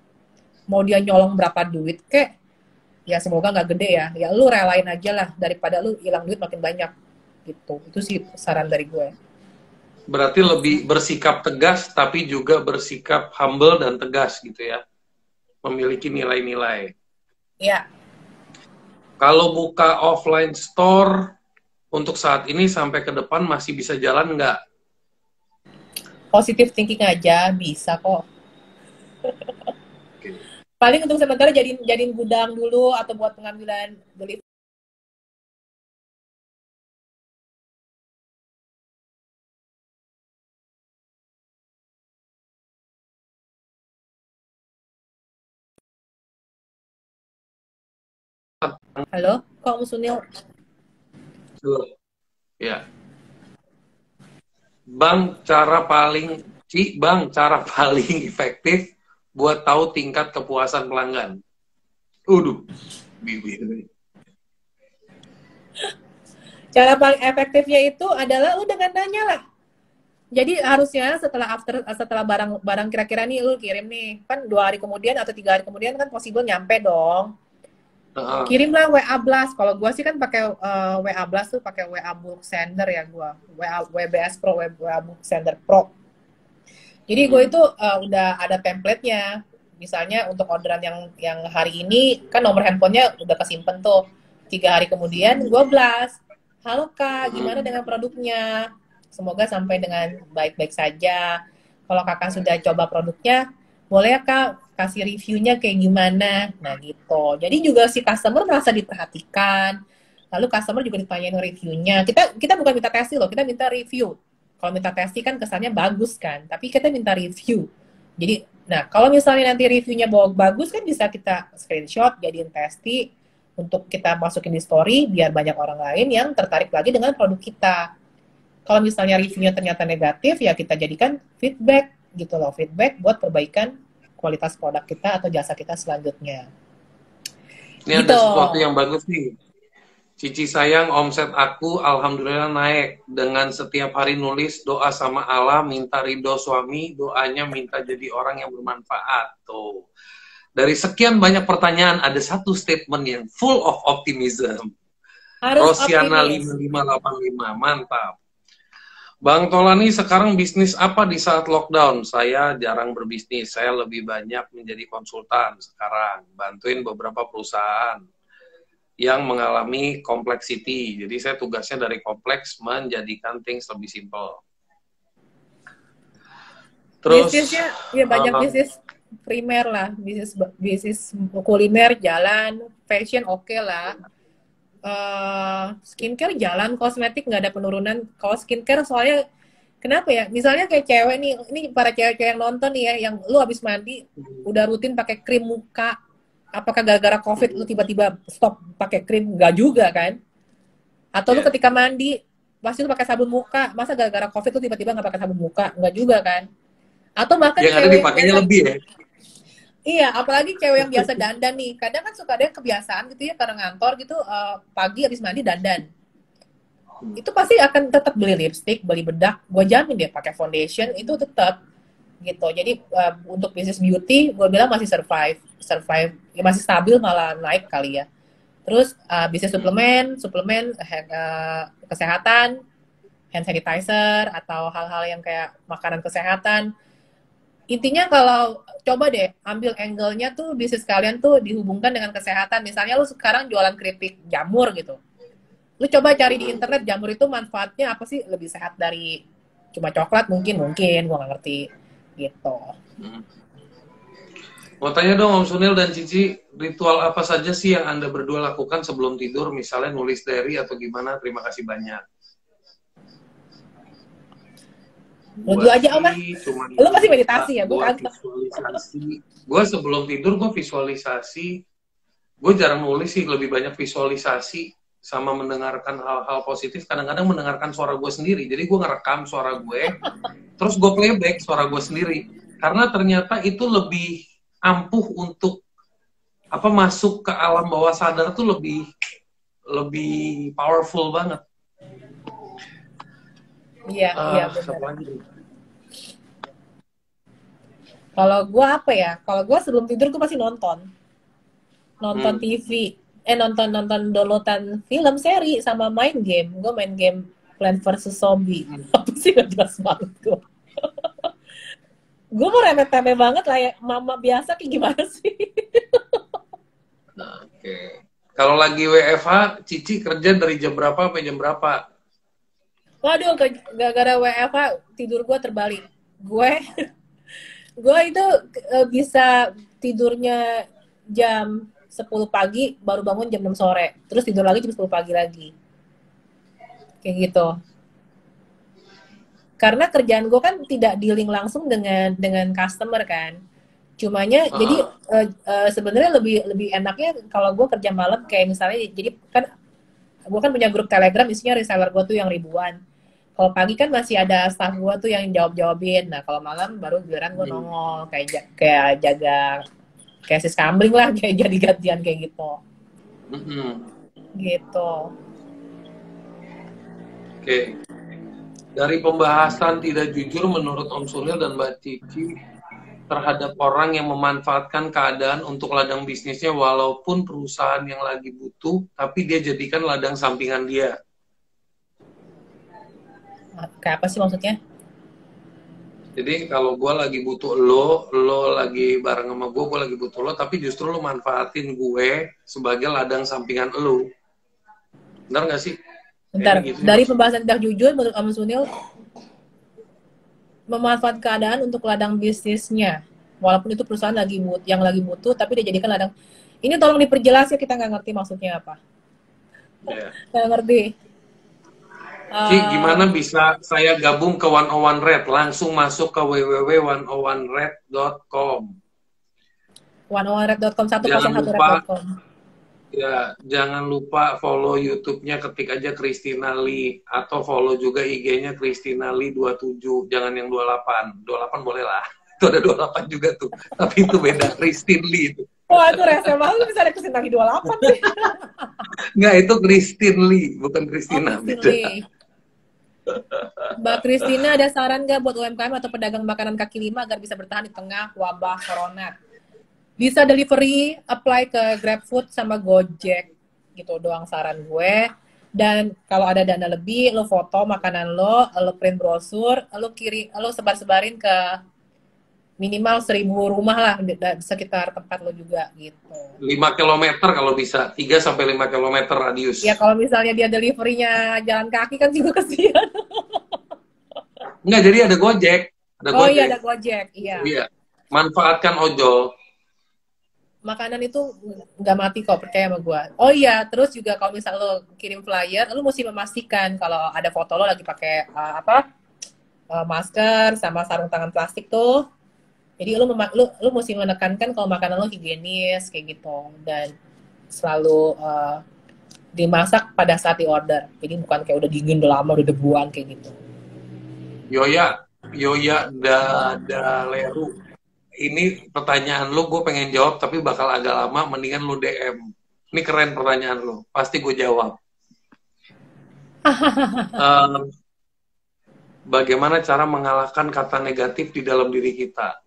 mau dia nyolong berapa duit kek, ya semoga nggak gede ya, ya lu relain aja lah daripada lu hilang duit makin banyak gitu. Itu sih saran dari gue. Berarti lebih bersikap tegas, tapi juga bersikap humble dan tegas gitu ya. Memiliki nilai-nilai. Ya, Kalau buka offline store, untuk saat ini sampai ke depan masih bisa jalan nggak? positive thinking aja bisa kok. Paling untuk sementara jadiin jadiin gudang dulu atau buat pengambilan beli. Halo, kok Musunil? Ya. Bang, cara paling, Ci, Bang, cara paling efektif buat tahu tingkat kepuasan pelanggan. Uduh, bibir. Cara paling efektifnya itu adalah lu dengan nanya lah. Jadi harusnya setelah after setelah barang barang kira-kira nih lu kirim nih, kan dua hari kemudian atau tiga hari kemudian kan possible nyampe dong. Uh, Kirimlah W A Blast. Kalau gua sih kan pakai uh, W A Blast tuh pakai W A Bulk Sender ya gua. W A W B S Pro, W A Bulk Sender Pro. Jadi gue itu uh, udah ada template-nya. Misalnya untuk orderan yang yang hari ini kan nomor handphonenya udah kesimpen tuh. Tiga hari kemudian gue blast. Halo Kak, gimana dengan produknya? Semoga sampai dengan baik-baik saja. Kalau kakak sudah coba produknya, boleh ya Kak kasih reviewnya kayak gimana? Nah gitu. Jadi juga si customer merasa diperhatikan. Lalu customer juga ditanyain reviewnya. Kita kita bukan minta testing loh, kita minta review. Kalau minta testing kan kesannya bagus kan, tapi kita minta review. Jadi, nah kalau misalnya nanti reviewnya bagus kan bisa kita screenshot, jadiin testi untuk kita masukin di story biar banyak orang lain yang tertarik lagi dengan produk kita. Kalau misalnya reviewnya ternyata negatif, ya kita jadikan feedback gitu loh, feedback buat perbaikan kualitas produk kita atau jasa kita selanjutnya. Ini gitu. ada sesuatu yang bagus nih. Cici sayang, omset aku alhamdulillah naik. Dengan setiap hari nulis doa sama Allah, minta ridho suami, doanya minta jadi orang yang bermanfaat. Tuh. Dari sekian banyak pertanyaan, ada satu statement yang full of optimism. Harus Rosiana optimis. lima lima delapan lima, mantap. Bang Tolani, sekarang bisnis apa di saat lockdown? Saya jarang berbisnis, saya lebih banyak menjadi konsultan sekarang. Bantuin beberapa perusahaan yang mengalami complexity. Jadi saya tugasnya dari kompleks menjadikan things lebih simple. Terus Bisnisnya ya banyak uh, bisnis primer lah, bisnis bisnis kuliner jalan, fashion oke okay lah. Uh, skincare jalan, kosmetik nggak ada penurunan. Kalau skincare soalnya kenapa ya? Misalnya kayak cewek nih, ini para cewek-cewek yang nonton nih ya, yang lu habis mandi udah rutin pakai krim muka. Apakah gara-gara COVID lu tiba-tiba stop pakai krim? Nggak juga kan? Atau yeah. lu ketika mandi pasti lu pakai sabun muka, masa gara-gara COVID lu tiba-tiba nggak pakai sabun muka? Nggak juga kan? Atau bahkan yang ada dipakainya lebih ya? Iya, apalagi cewek yang biasa dandan nih. Kadang kan suka ada yang kebiasaan gitu ya, karena ngantor gitu, uh, pagi habis mandi dandan. Itu pasti akan tetap beli lipstick, beli bedak. Gue jamin deh pakai foundation itu tetap gitu. Jadi uh, untuk bisnis beauty, gue bilang masih survive, survive, ya masih stabil malah naik kali ya. Terus uh, bisnis suplemen, suplemen uh, kesehatan, hand sanitizer atau hal-hal yang kayak makanan kesehatan. Intinya kalau coba deh ambil angle-nya tuh bisnis kalian tuh dihubungkan dengan kesehatan. Misalnya lu sekarang jualan keripik jamur gitu. Lu coba cari di internet jamur itu manfaatnya apa sih, lebih sehat dari cuma coklat mungkin, mungkin gua nggak ngerti gitu. Hmm. Mau tanya dong Om Sunil dan Cici, ritual apa saja sih yang Anda berdua lakukan sebelum tidur, misalnya nulis diary atau gimana? Terima kasih banyak. Lu aja apa? Lu pasti meditasi ya, bukan? Visualisasi. Gue sebelum tidur gue visualisasi. Gue jarang nulis sih, lebih banyak visualisasi sama mendengarkan hal-hal positif. Kadang-kadang mendengarkan suara gue sendiri. Jadi gue ngerekam suara gue, terus gue playback suara gue sendiri. Karena ternyata itu lebih ampuh untuk apa masuk ke alam bawah sadar tuh lebih lebih powerful banget. Iya, uh, iya benar. Kalau gue apa ya? Kalau gue sebelum tidur gue pasti nonton, nonton hmm. T V, eh nonton nonton downloadan film, seri, sama main game. Gue main game Plant versus Zombie. Hmm. Apa sih, gak jelas banget gue. Gue mau remeh-temeh banget lah ya, mama biasa kayak gimana sih? Nah, oke. Kalau lagi W F H, Cici kerja dari jam berapa sampai jam berapa? Waduh, ke- gara-gara W F H tidur gue terbalik. Gue, gue itu eh, bisa tidurnya jam sepuluh pagi, baru bangun jam enam sore. Terus tidur lagi jam sepuluh pagi lagi. Kayak gitu. Karena kerjaan gue kan tidak dealing langsung dengan dengan customer kan. Cumanya Uh-uh. jadi uh, uh, sebenarnya lebih lebih enaknya kalau gue kerja malam kayak misalnya, jadi kan gue kan punya grup Telegram isinya reseller gue tuh yang ribuan. Kalau pagi kan masih ada staff gue tuh yang jawab-jawabin. Nah kalau malam baru giliran gue Hmm. nongol kayak ja- kayak jaga kayak sis kambing lah, kayak jadi gantian kayak gitu. Mm-mm. Gitu. Oke. Dari pembahasan tidak jujur menurut Om Sunil dan Mbak Cici terhadap orang yang memanfaatkan keadaan untuk ladang bisnisnya walaupun perusahaan yang lagi butuh, tapi dia jadikan ladang sampingan dia. Kayak apa sih maksudnya? Jadi kalau gue lagi butuh lo, lo lagi bareng sama gue, gue lagi butuh lo, tapi justru lo manfaatin gue sebagai ladang sampingan lo. Benar nggak sih? Bentar, Kayaknya gitu dari sih. pembahasan tidak jujur menurut Om Sunil memanfaatkan keadaan untuk ladang bisnisnya, walaupun itu perusahaan lagi but yang lagi butuh, tapi dia jadikan ladang. Ini tolong diperjelas ya, kita nggak ngerti maksudnya apa. Ya. Nggak ngerti. Ci, Uh, gimana bisa saya gabung ke seratus satu Red? Langsung masuk ke w w w titik seratus satu red dot com. seratus satu red dot com satu Jangan nol satu red lupa, dot com. ya, jangan lupa follow YouTube-nya, ketik aja Christina Lee, atau follow juga I G-nya Christina Lee dua puluh tujuh, jangan yang dua puluh delapan. dua puluh delapan boleh lah. Itu ada dua puluh delapan juga tuh. Tapi itu beda, Christine Lee itu. Wah, itu rese banget, bisa ada kesini lagi dua puluh delapan sih. Enggak, itu Christine Lee, bukan Oh, Christina. Christine Beda. Lee. Mbak Christina, ada saran nggak buat U M K M atau pedagang makanan kaki lima agar bisa bertahan di tengah wabah corona? Bisa delivery, apply ke GrabFood sama Gojek, gitu doang saran gue. Dan kalau ada dana lebih, lo foto makanan lo, lo print brosur, lo kiri, lo sebar-sebarin ke minimal seribu rumah lah di di sekitar tempat lo juga gitu. lima kilometer kalau bisa, tiga sampai lima kilometer radius. Ya kalau misalnya dia deliverynya jalan kaki kan juga kesian. Enggak, jadi ada Gojek. Ada Oh Gojek. iya, ada Gojek, iya. Iya. Manfaatkan ojol. Makanan itu nggak mati kok, percaya sama gue. Oh iya, terus juga kalau misal lo kirim flyer, lo mesti memastikan kalau ada foto lo lagi pakai uh, apa uh, masker sama sarung tangan plastik tuh. Jadi lo, mema- lo lo mesti menekankan kalau makanan lo higienis kayak gitu, dan selalu uh, dimasak pada saat di order. Jadi bukan kayak udah dingin udah lama udah debuan kayak gitu. Yoya, Yoya Dada Leru. Ini pertanyaan lu, gue pengen jawab tapi bakal agak lama, mendingan lu D M. Ini keren pertanyaan lu, pasti gue jawab. um, bagaimana cara mengalahkan kata negatif di dalam diri kita?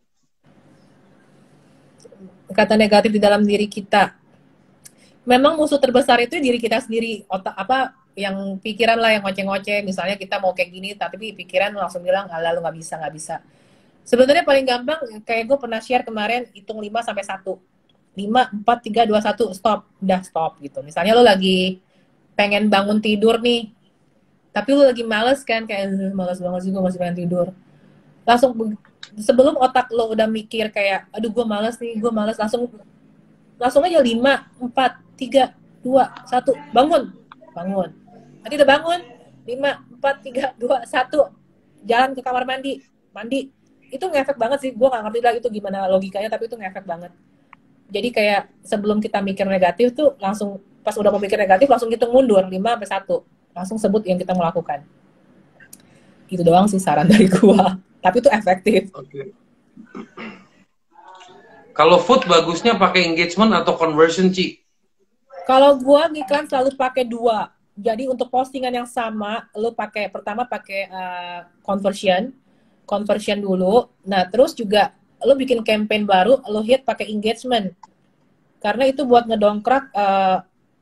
Kata negatif di dalam diri kita. Memang musuh terbesar itu diri kita sendiri. Otak apa yang pikiran lah yang ngoceh-ngoceh. Misalnya kita mau kayak gini, tapi pikiran langsung bilang, alah lu nggak bisa, nggak bisa. Sebenarnya paling gampang, kayak gue pernah share kemarin, hitung lima sampai satu. lima, empat, tiga, dua, satu, stop. Udah stop gitu. Misalnya lo lagi pengen bangun tidur nih, tapi lo lagi males kan, kayak males banget sih gue masih pengen tidur. Langsung, sebelum otak lo udah mikir kayak, aduh gue males nih, gue males, langsung langsung aja lima, empat, tiga, dua, satu, bangun. Bangun. Nanti udah bangun, lima, empat, tiga, dua, satu, jalan ke kamar mandi. Mandi. Itu ngefek banget sih, gue gak ngerti lah itu gimana logikanya, tapi itu ngefek banget. Jadi kayak sebelum kita mikir negatif tuh langsung, pas udah mau mikir negatif langsung hitung mundur, lima sampai satu, langsung sebut yang kita mau lakukan. Itu doang sih saran dari gue, tapi itu efektif. Oke. Kalau food bagusnya pakai engagement atau conversion, Ci? Kalau gue ngiklan selalu pakai dua. Jadi untuk postingan yang sama, lo pakai pertama pakai uh, conversion, conversion dulu. Nah, terus juga lo bikin campaign baru, lo hit pakai engagement. Karena itu buat ngedongkrak uh,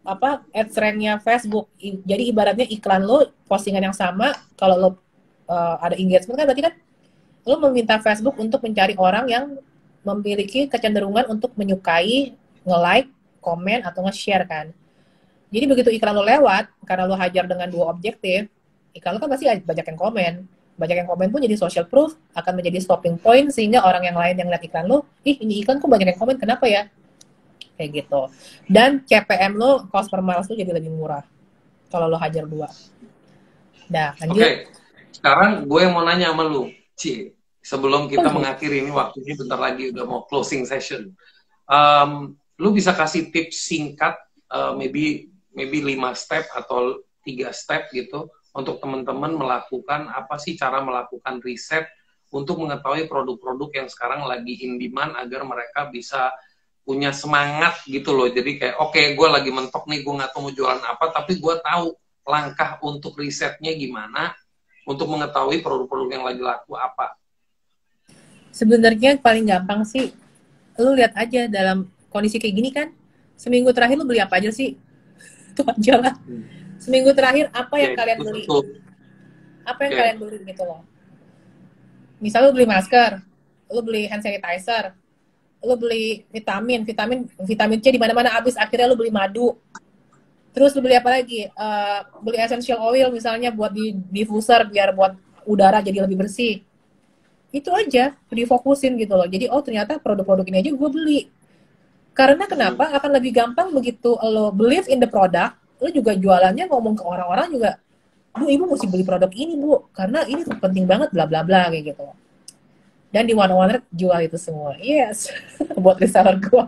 apa ads rank-nya Facebook. I, jadi ibaratnya iklan lo postingan yang sama, kalau lo uh, ada engagement kan berarti kan lo meminta Facebook untuk mencari orang yang memiliki kecenderungan untuk menyukai, nge-like, komen atau nge-share kan. Jadi begitu iklan lo lewat, karena lo hajar dengan dua objektif, iklan lo kan pasti banyak yang komen. Banyak yang komen pun jadi social proof, akan menjadi stopping point, sehingga orang yang lain yang lihat iklan lo, ih ini iklan kok banyak yang komen, kenapa ya? Kayak gitu. Dan C P M lo, cost per miles lo jadi lebih murah, kalau lo hajar dua. Nah, lanjut. Oke, okay. Sekarang gue mau nanya sama lu, Ci, sebelum kita oh, mengakhiri ini, waktunya bentar lagi udah mau closing session. Um, lu bisa kasih tips singkat, uh, maybe maybe lima step atau tiga step gitu, untuk teman-teman melakukan apa sih cara melakukan riset untuk mengetahui produk-produk yang sekarang lagi in demand agar mereka bisa punya semangat gitu loh. Jadi kayak oke, okay, gue lagi mentok nih, gue nggak tahu mau jualan apa, tapi gue tahu langkah untuk risetnya gimana untuk mengetahui produk-produk yang lagi laku apa. Sebenarnya paling gampang sih, lu lihat aja dalam kondisi kayak gini kan, seminggu terakhir lu beli apa aja sih? Itu aja lah. Hmm. Seminggu terakhir apa yang okay, kalian beli? Betul. Apa yang okay. kalian beli gitu loh. Misal lu beli masker, lu beli hand sanitizer, lu beli vitamin, vitamin vitamin C di mana-mana habis, akhirnya lu beli madu. Terus lu beli apa lagi? Uh, beli essential oil misalnya buat di diffuser biar buat udara jadi lebih bersih. Itu aja, difokusin gitu loh. Jadi oh ternyata produk-produk ini aja gue beli. Karena kenapa? Akan lebih gampang begitu lo believe in the product, lo juga jualannya ngomong ke orang-orang juga, Bu, ibu mesti beli produk ini, Bu, karena ini penting banget, bla bla bla kayak gitu. Dan di one oh one jual itu semua. Yes. Buat reseller gua.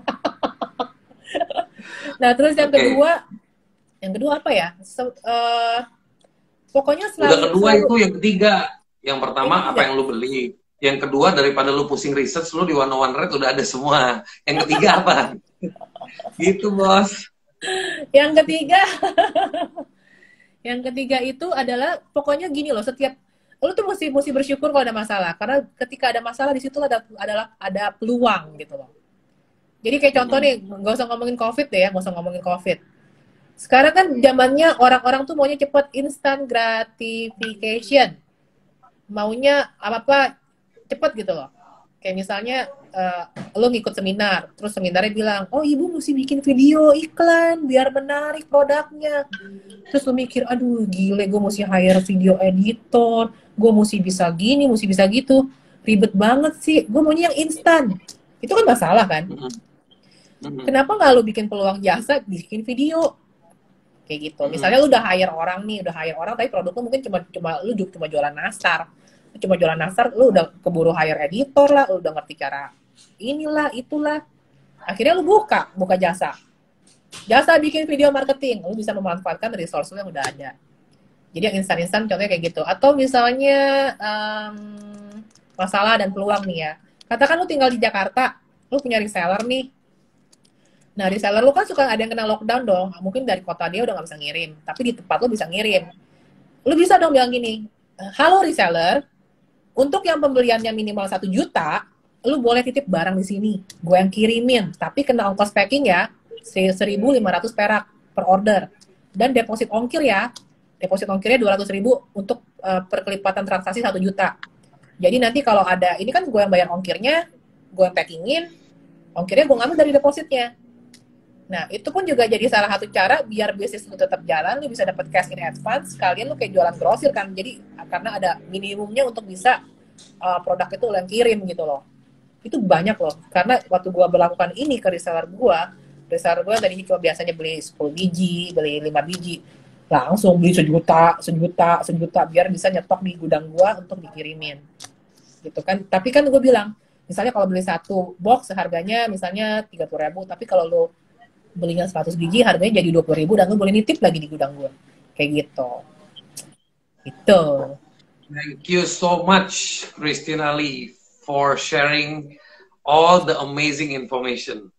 Nah, terus yang okay. kedua, yang kedua apa ya? So, uh, pokoknya selalu udah kedua selalu, itu yang ketiga. Yang pertama yang apa yang lu beli? Yang kedua daripada lu pusing research, lu di one oh one Red udah ada semua. Yang ketiga apa? Gitu, Bos. Yang ketiga, yang ketiga itu adalah pokoknya gini loh, setiap lu tuh mesti mesti bersyukur kalau ada masalah, karena ketika ada masalah di situ ada adalah ada peluang gitu loh. Jadi kayak contoh nih, nggak usah ngomongin COVID deh ya, nggak usah ngomongin COVID. Sekarang kan zamannya orang-orang tuh maunya cepet, instant gratification, maunya apa apa cepet gitu loh. Kayak misalnya uh, lo ngikut seminar, terus seminarnya bilang, oh ibu mesti bikin video iklan biar menarik produknya. Terus lo mikir, aduh gile, gue mesti hire video editor, gue mesti bisa gini, mesti bisa gitu, ribet banget sih, gue maunya yang instan. Itu kan masalah kan? Kenapa nggak lo bikin peluang jasa, bikin video? Kayak gitu. Misalnya lo udah hire orang nih, udah hire orang, tapi produk lo mungkin cuma cuma lo cuma jualan nastar. Cuma jualan nastar, lu udah keburu hire editor lah, lu udah ngerti cara inilah, itulah. Akhirnya lu buka, buka jasa. Jasa bikin video marketing, lu bisa memanfaatkan resource lu yang udah ada. Jadi yang instan-instan contohnya kayak gitu. Atau misalnya um, masalah dan peluang nih ya. Katakan lu tinggal di Jakarta, lu punya reseller nih. Nah reseller lu kan suka ada yang kena lockdown dong. Mungkin dari kota dia udah gak bisa ngirim, tapi di tempat lu bisa ngirim. Lu bisa dong bilang gini, halo reseller, untuk yang pembeliannya minimal satu juta, lu boleh titip barang di sini. Gue yang kirimin, tapi kena ongkos packing ya, seribu lima ratus perak per order. Dan deposit ongkir ya, deposit ongkirnya dua ratus ribu untuk uh, perkelipatan transaksi satu juta. Jadi nanti kalau ada, ini kan gue yang bayar ongkirnya, gue yang packingin, ongkirnya gue ngambil dari depositnya. Nah, itu pun juga jadi salah satu cara biar bisnis lu tetap jalan, lu bisa dapat cash in advance, sekalian lu kayak jualan grosir kan. Jadi karena ada minimumnya untuk bisa uh, produk itu lu yang kirim gitu loh. Itu banyak loh. Karena waktu gua melakukan ini ke reseller gua, reseller gua tadi cuma biasanya beli sepuluh biji, beli lima biji, langsung beli sejuta, sejuta, sejuta biar bisa nyetok di gudang gua untuk dikirimin. Gitu kan. Tapi kan gua bilang, misalnya kalau beli satu box harganya misalnya tiga puluh ribu, tapi kalau lu belinya seratus biji harganya jadi dua puluh ribu dan lu boleh nitip lagi di gudang gue. Kayak gitu. Gitu. Thank you so much, Christina Lee, for sharing all the amazing information.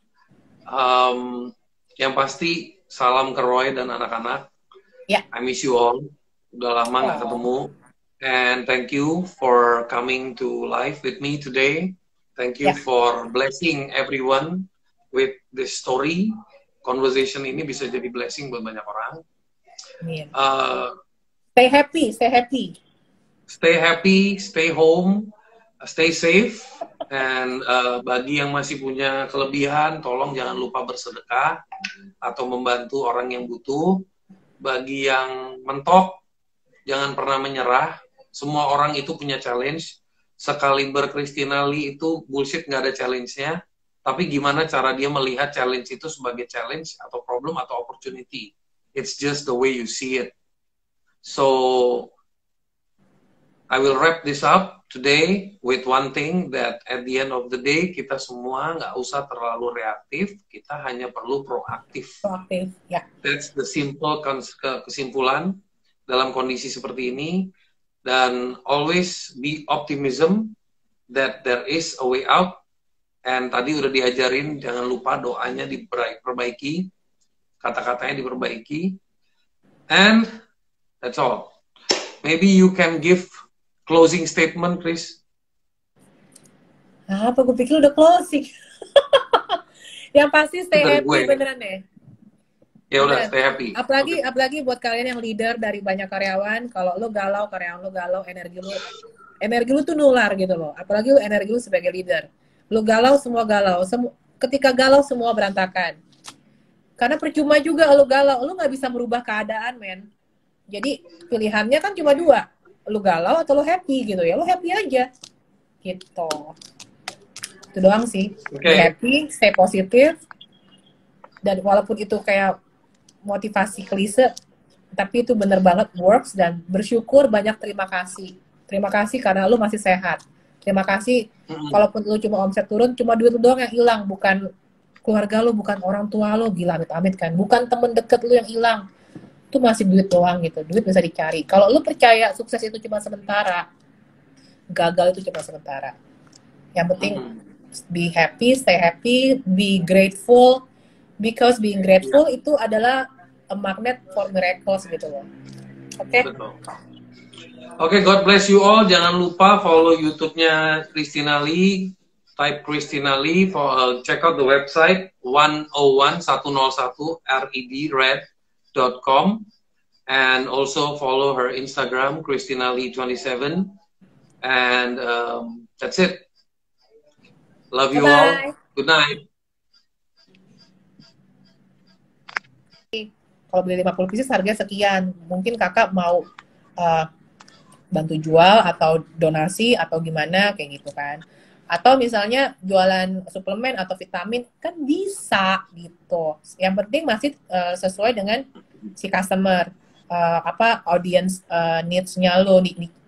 Um, yang pasti, salam ke Roy dan anak-anak. Yeah. I miss you all. Udah lama nggak oh. ketemu. And thank you for coming to live with me today. Thank you yeah. for blessing everyone with this story, conversation ini bisa jadi blessing buat banyak orang. Amin. Uh, Stay happy, stay happy. Stay happy, stay home, stay safe. And uh, bagi yang masih punya kelebihan, tolong jangan lupa bersedekah atau membantu orang yang butuh. Bagi yang mentok, jangan pernah menyerah. Semua orang itu punya challenge. Sekali berKristina Lee itu bullshit, nggak ada challenge-nya. Tapi gimana cara dia melihat challenge itu sebagai challenge atau problem atau opportunity. It's just the way you see it. So, I will wrap this up today with one thing that at the end of the day, kita semua nggak usah terlalu reaktif, kita hanya perlu proaktif. Proaktif, ya. That's the simple kesimpulan dalam kondisi seperti ini. Dan always be optimism that there is a way out. And tadi udah diajarin, jangan lupa doanya diperbaiki, kata-katanya diperbaiki. And that's all. Maybe you can give closing statement, Chris. Apa, gue pikir udah closing. Yang pasti stay Dari happy gue. beneran deh. Ya udah, Beneran. stay happy. Apalagi Okay. apalagi buat kalian yang leader dari banyak karyawan, kalau lo galau, karyawan lo galau, energi lo energi lo tuh nular gitu loh. Apalagi lo energi lo sebagai leader. Lo galau, semua galau. Semu ketika galau semua berantakan. Karena percuma juga lo galau, lo nggak bisa merubah keadaan, men. Jadi pilihannya kan cuma dua, lo galau atau lo happy gitu ya. Lo happy aja, gitu. Itu doang sih. Oke. Be happy, stay positif. Dan walaupun itu kayak motivasi klise, tapi itu bener banget works. Dan bersyukur, banyak terima kasih. Terima kasih karena lu masih sehat. Terima kasih, Mm-mm. walaupun lu cuma omset turun, cuma duit lu doang yang hilang, bukan keluarga lu, bukan orang tua lu, gila amit-amit kan, bukan temen deket lu yang hilang, itu masih duit doang gitu, duit bisa dicari. Kalau lu percaya sukses itu cuma sementara, gagal itu cuma sementara. Yang penting Mm-mm. be happy, stay happy, be grateful, because being grateful itu adalah a magnet for miracles gitu loh. Oke? Betul. Oke, God bless you all. Jangan lupa follow YouTube-nya Christina Lee. Type Christina Lee. For, uh, check out the website one oh one, one oh one, red, red dot com. And also follow her Instagram, Christina Lee twenty-seven. And um, that's it. Love you all. Bye-bye. Good night. Kalau beli lima puluh pieces harganya sekian. Mungkin kakak mau uh, bantu jual atau donasi atau gimana kayak gitu kan. Atau misalnya jualan suplemen atau vitamin kan bisa gitu. Yang penting masih uh, sesuai dengan si customer, uh, apa audience uh, needs-nya lo, di, di,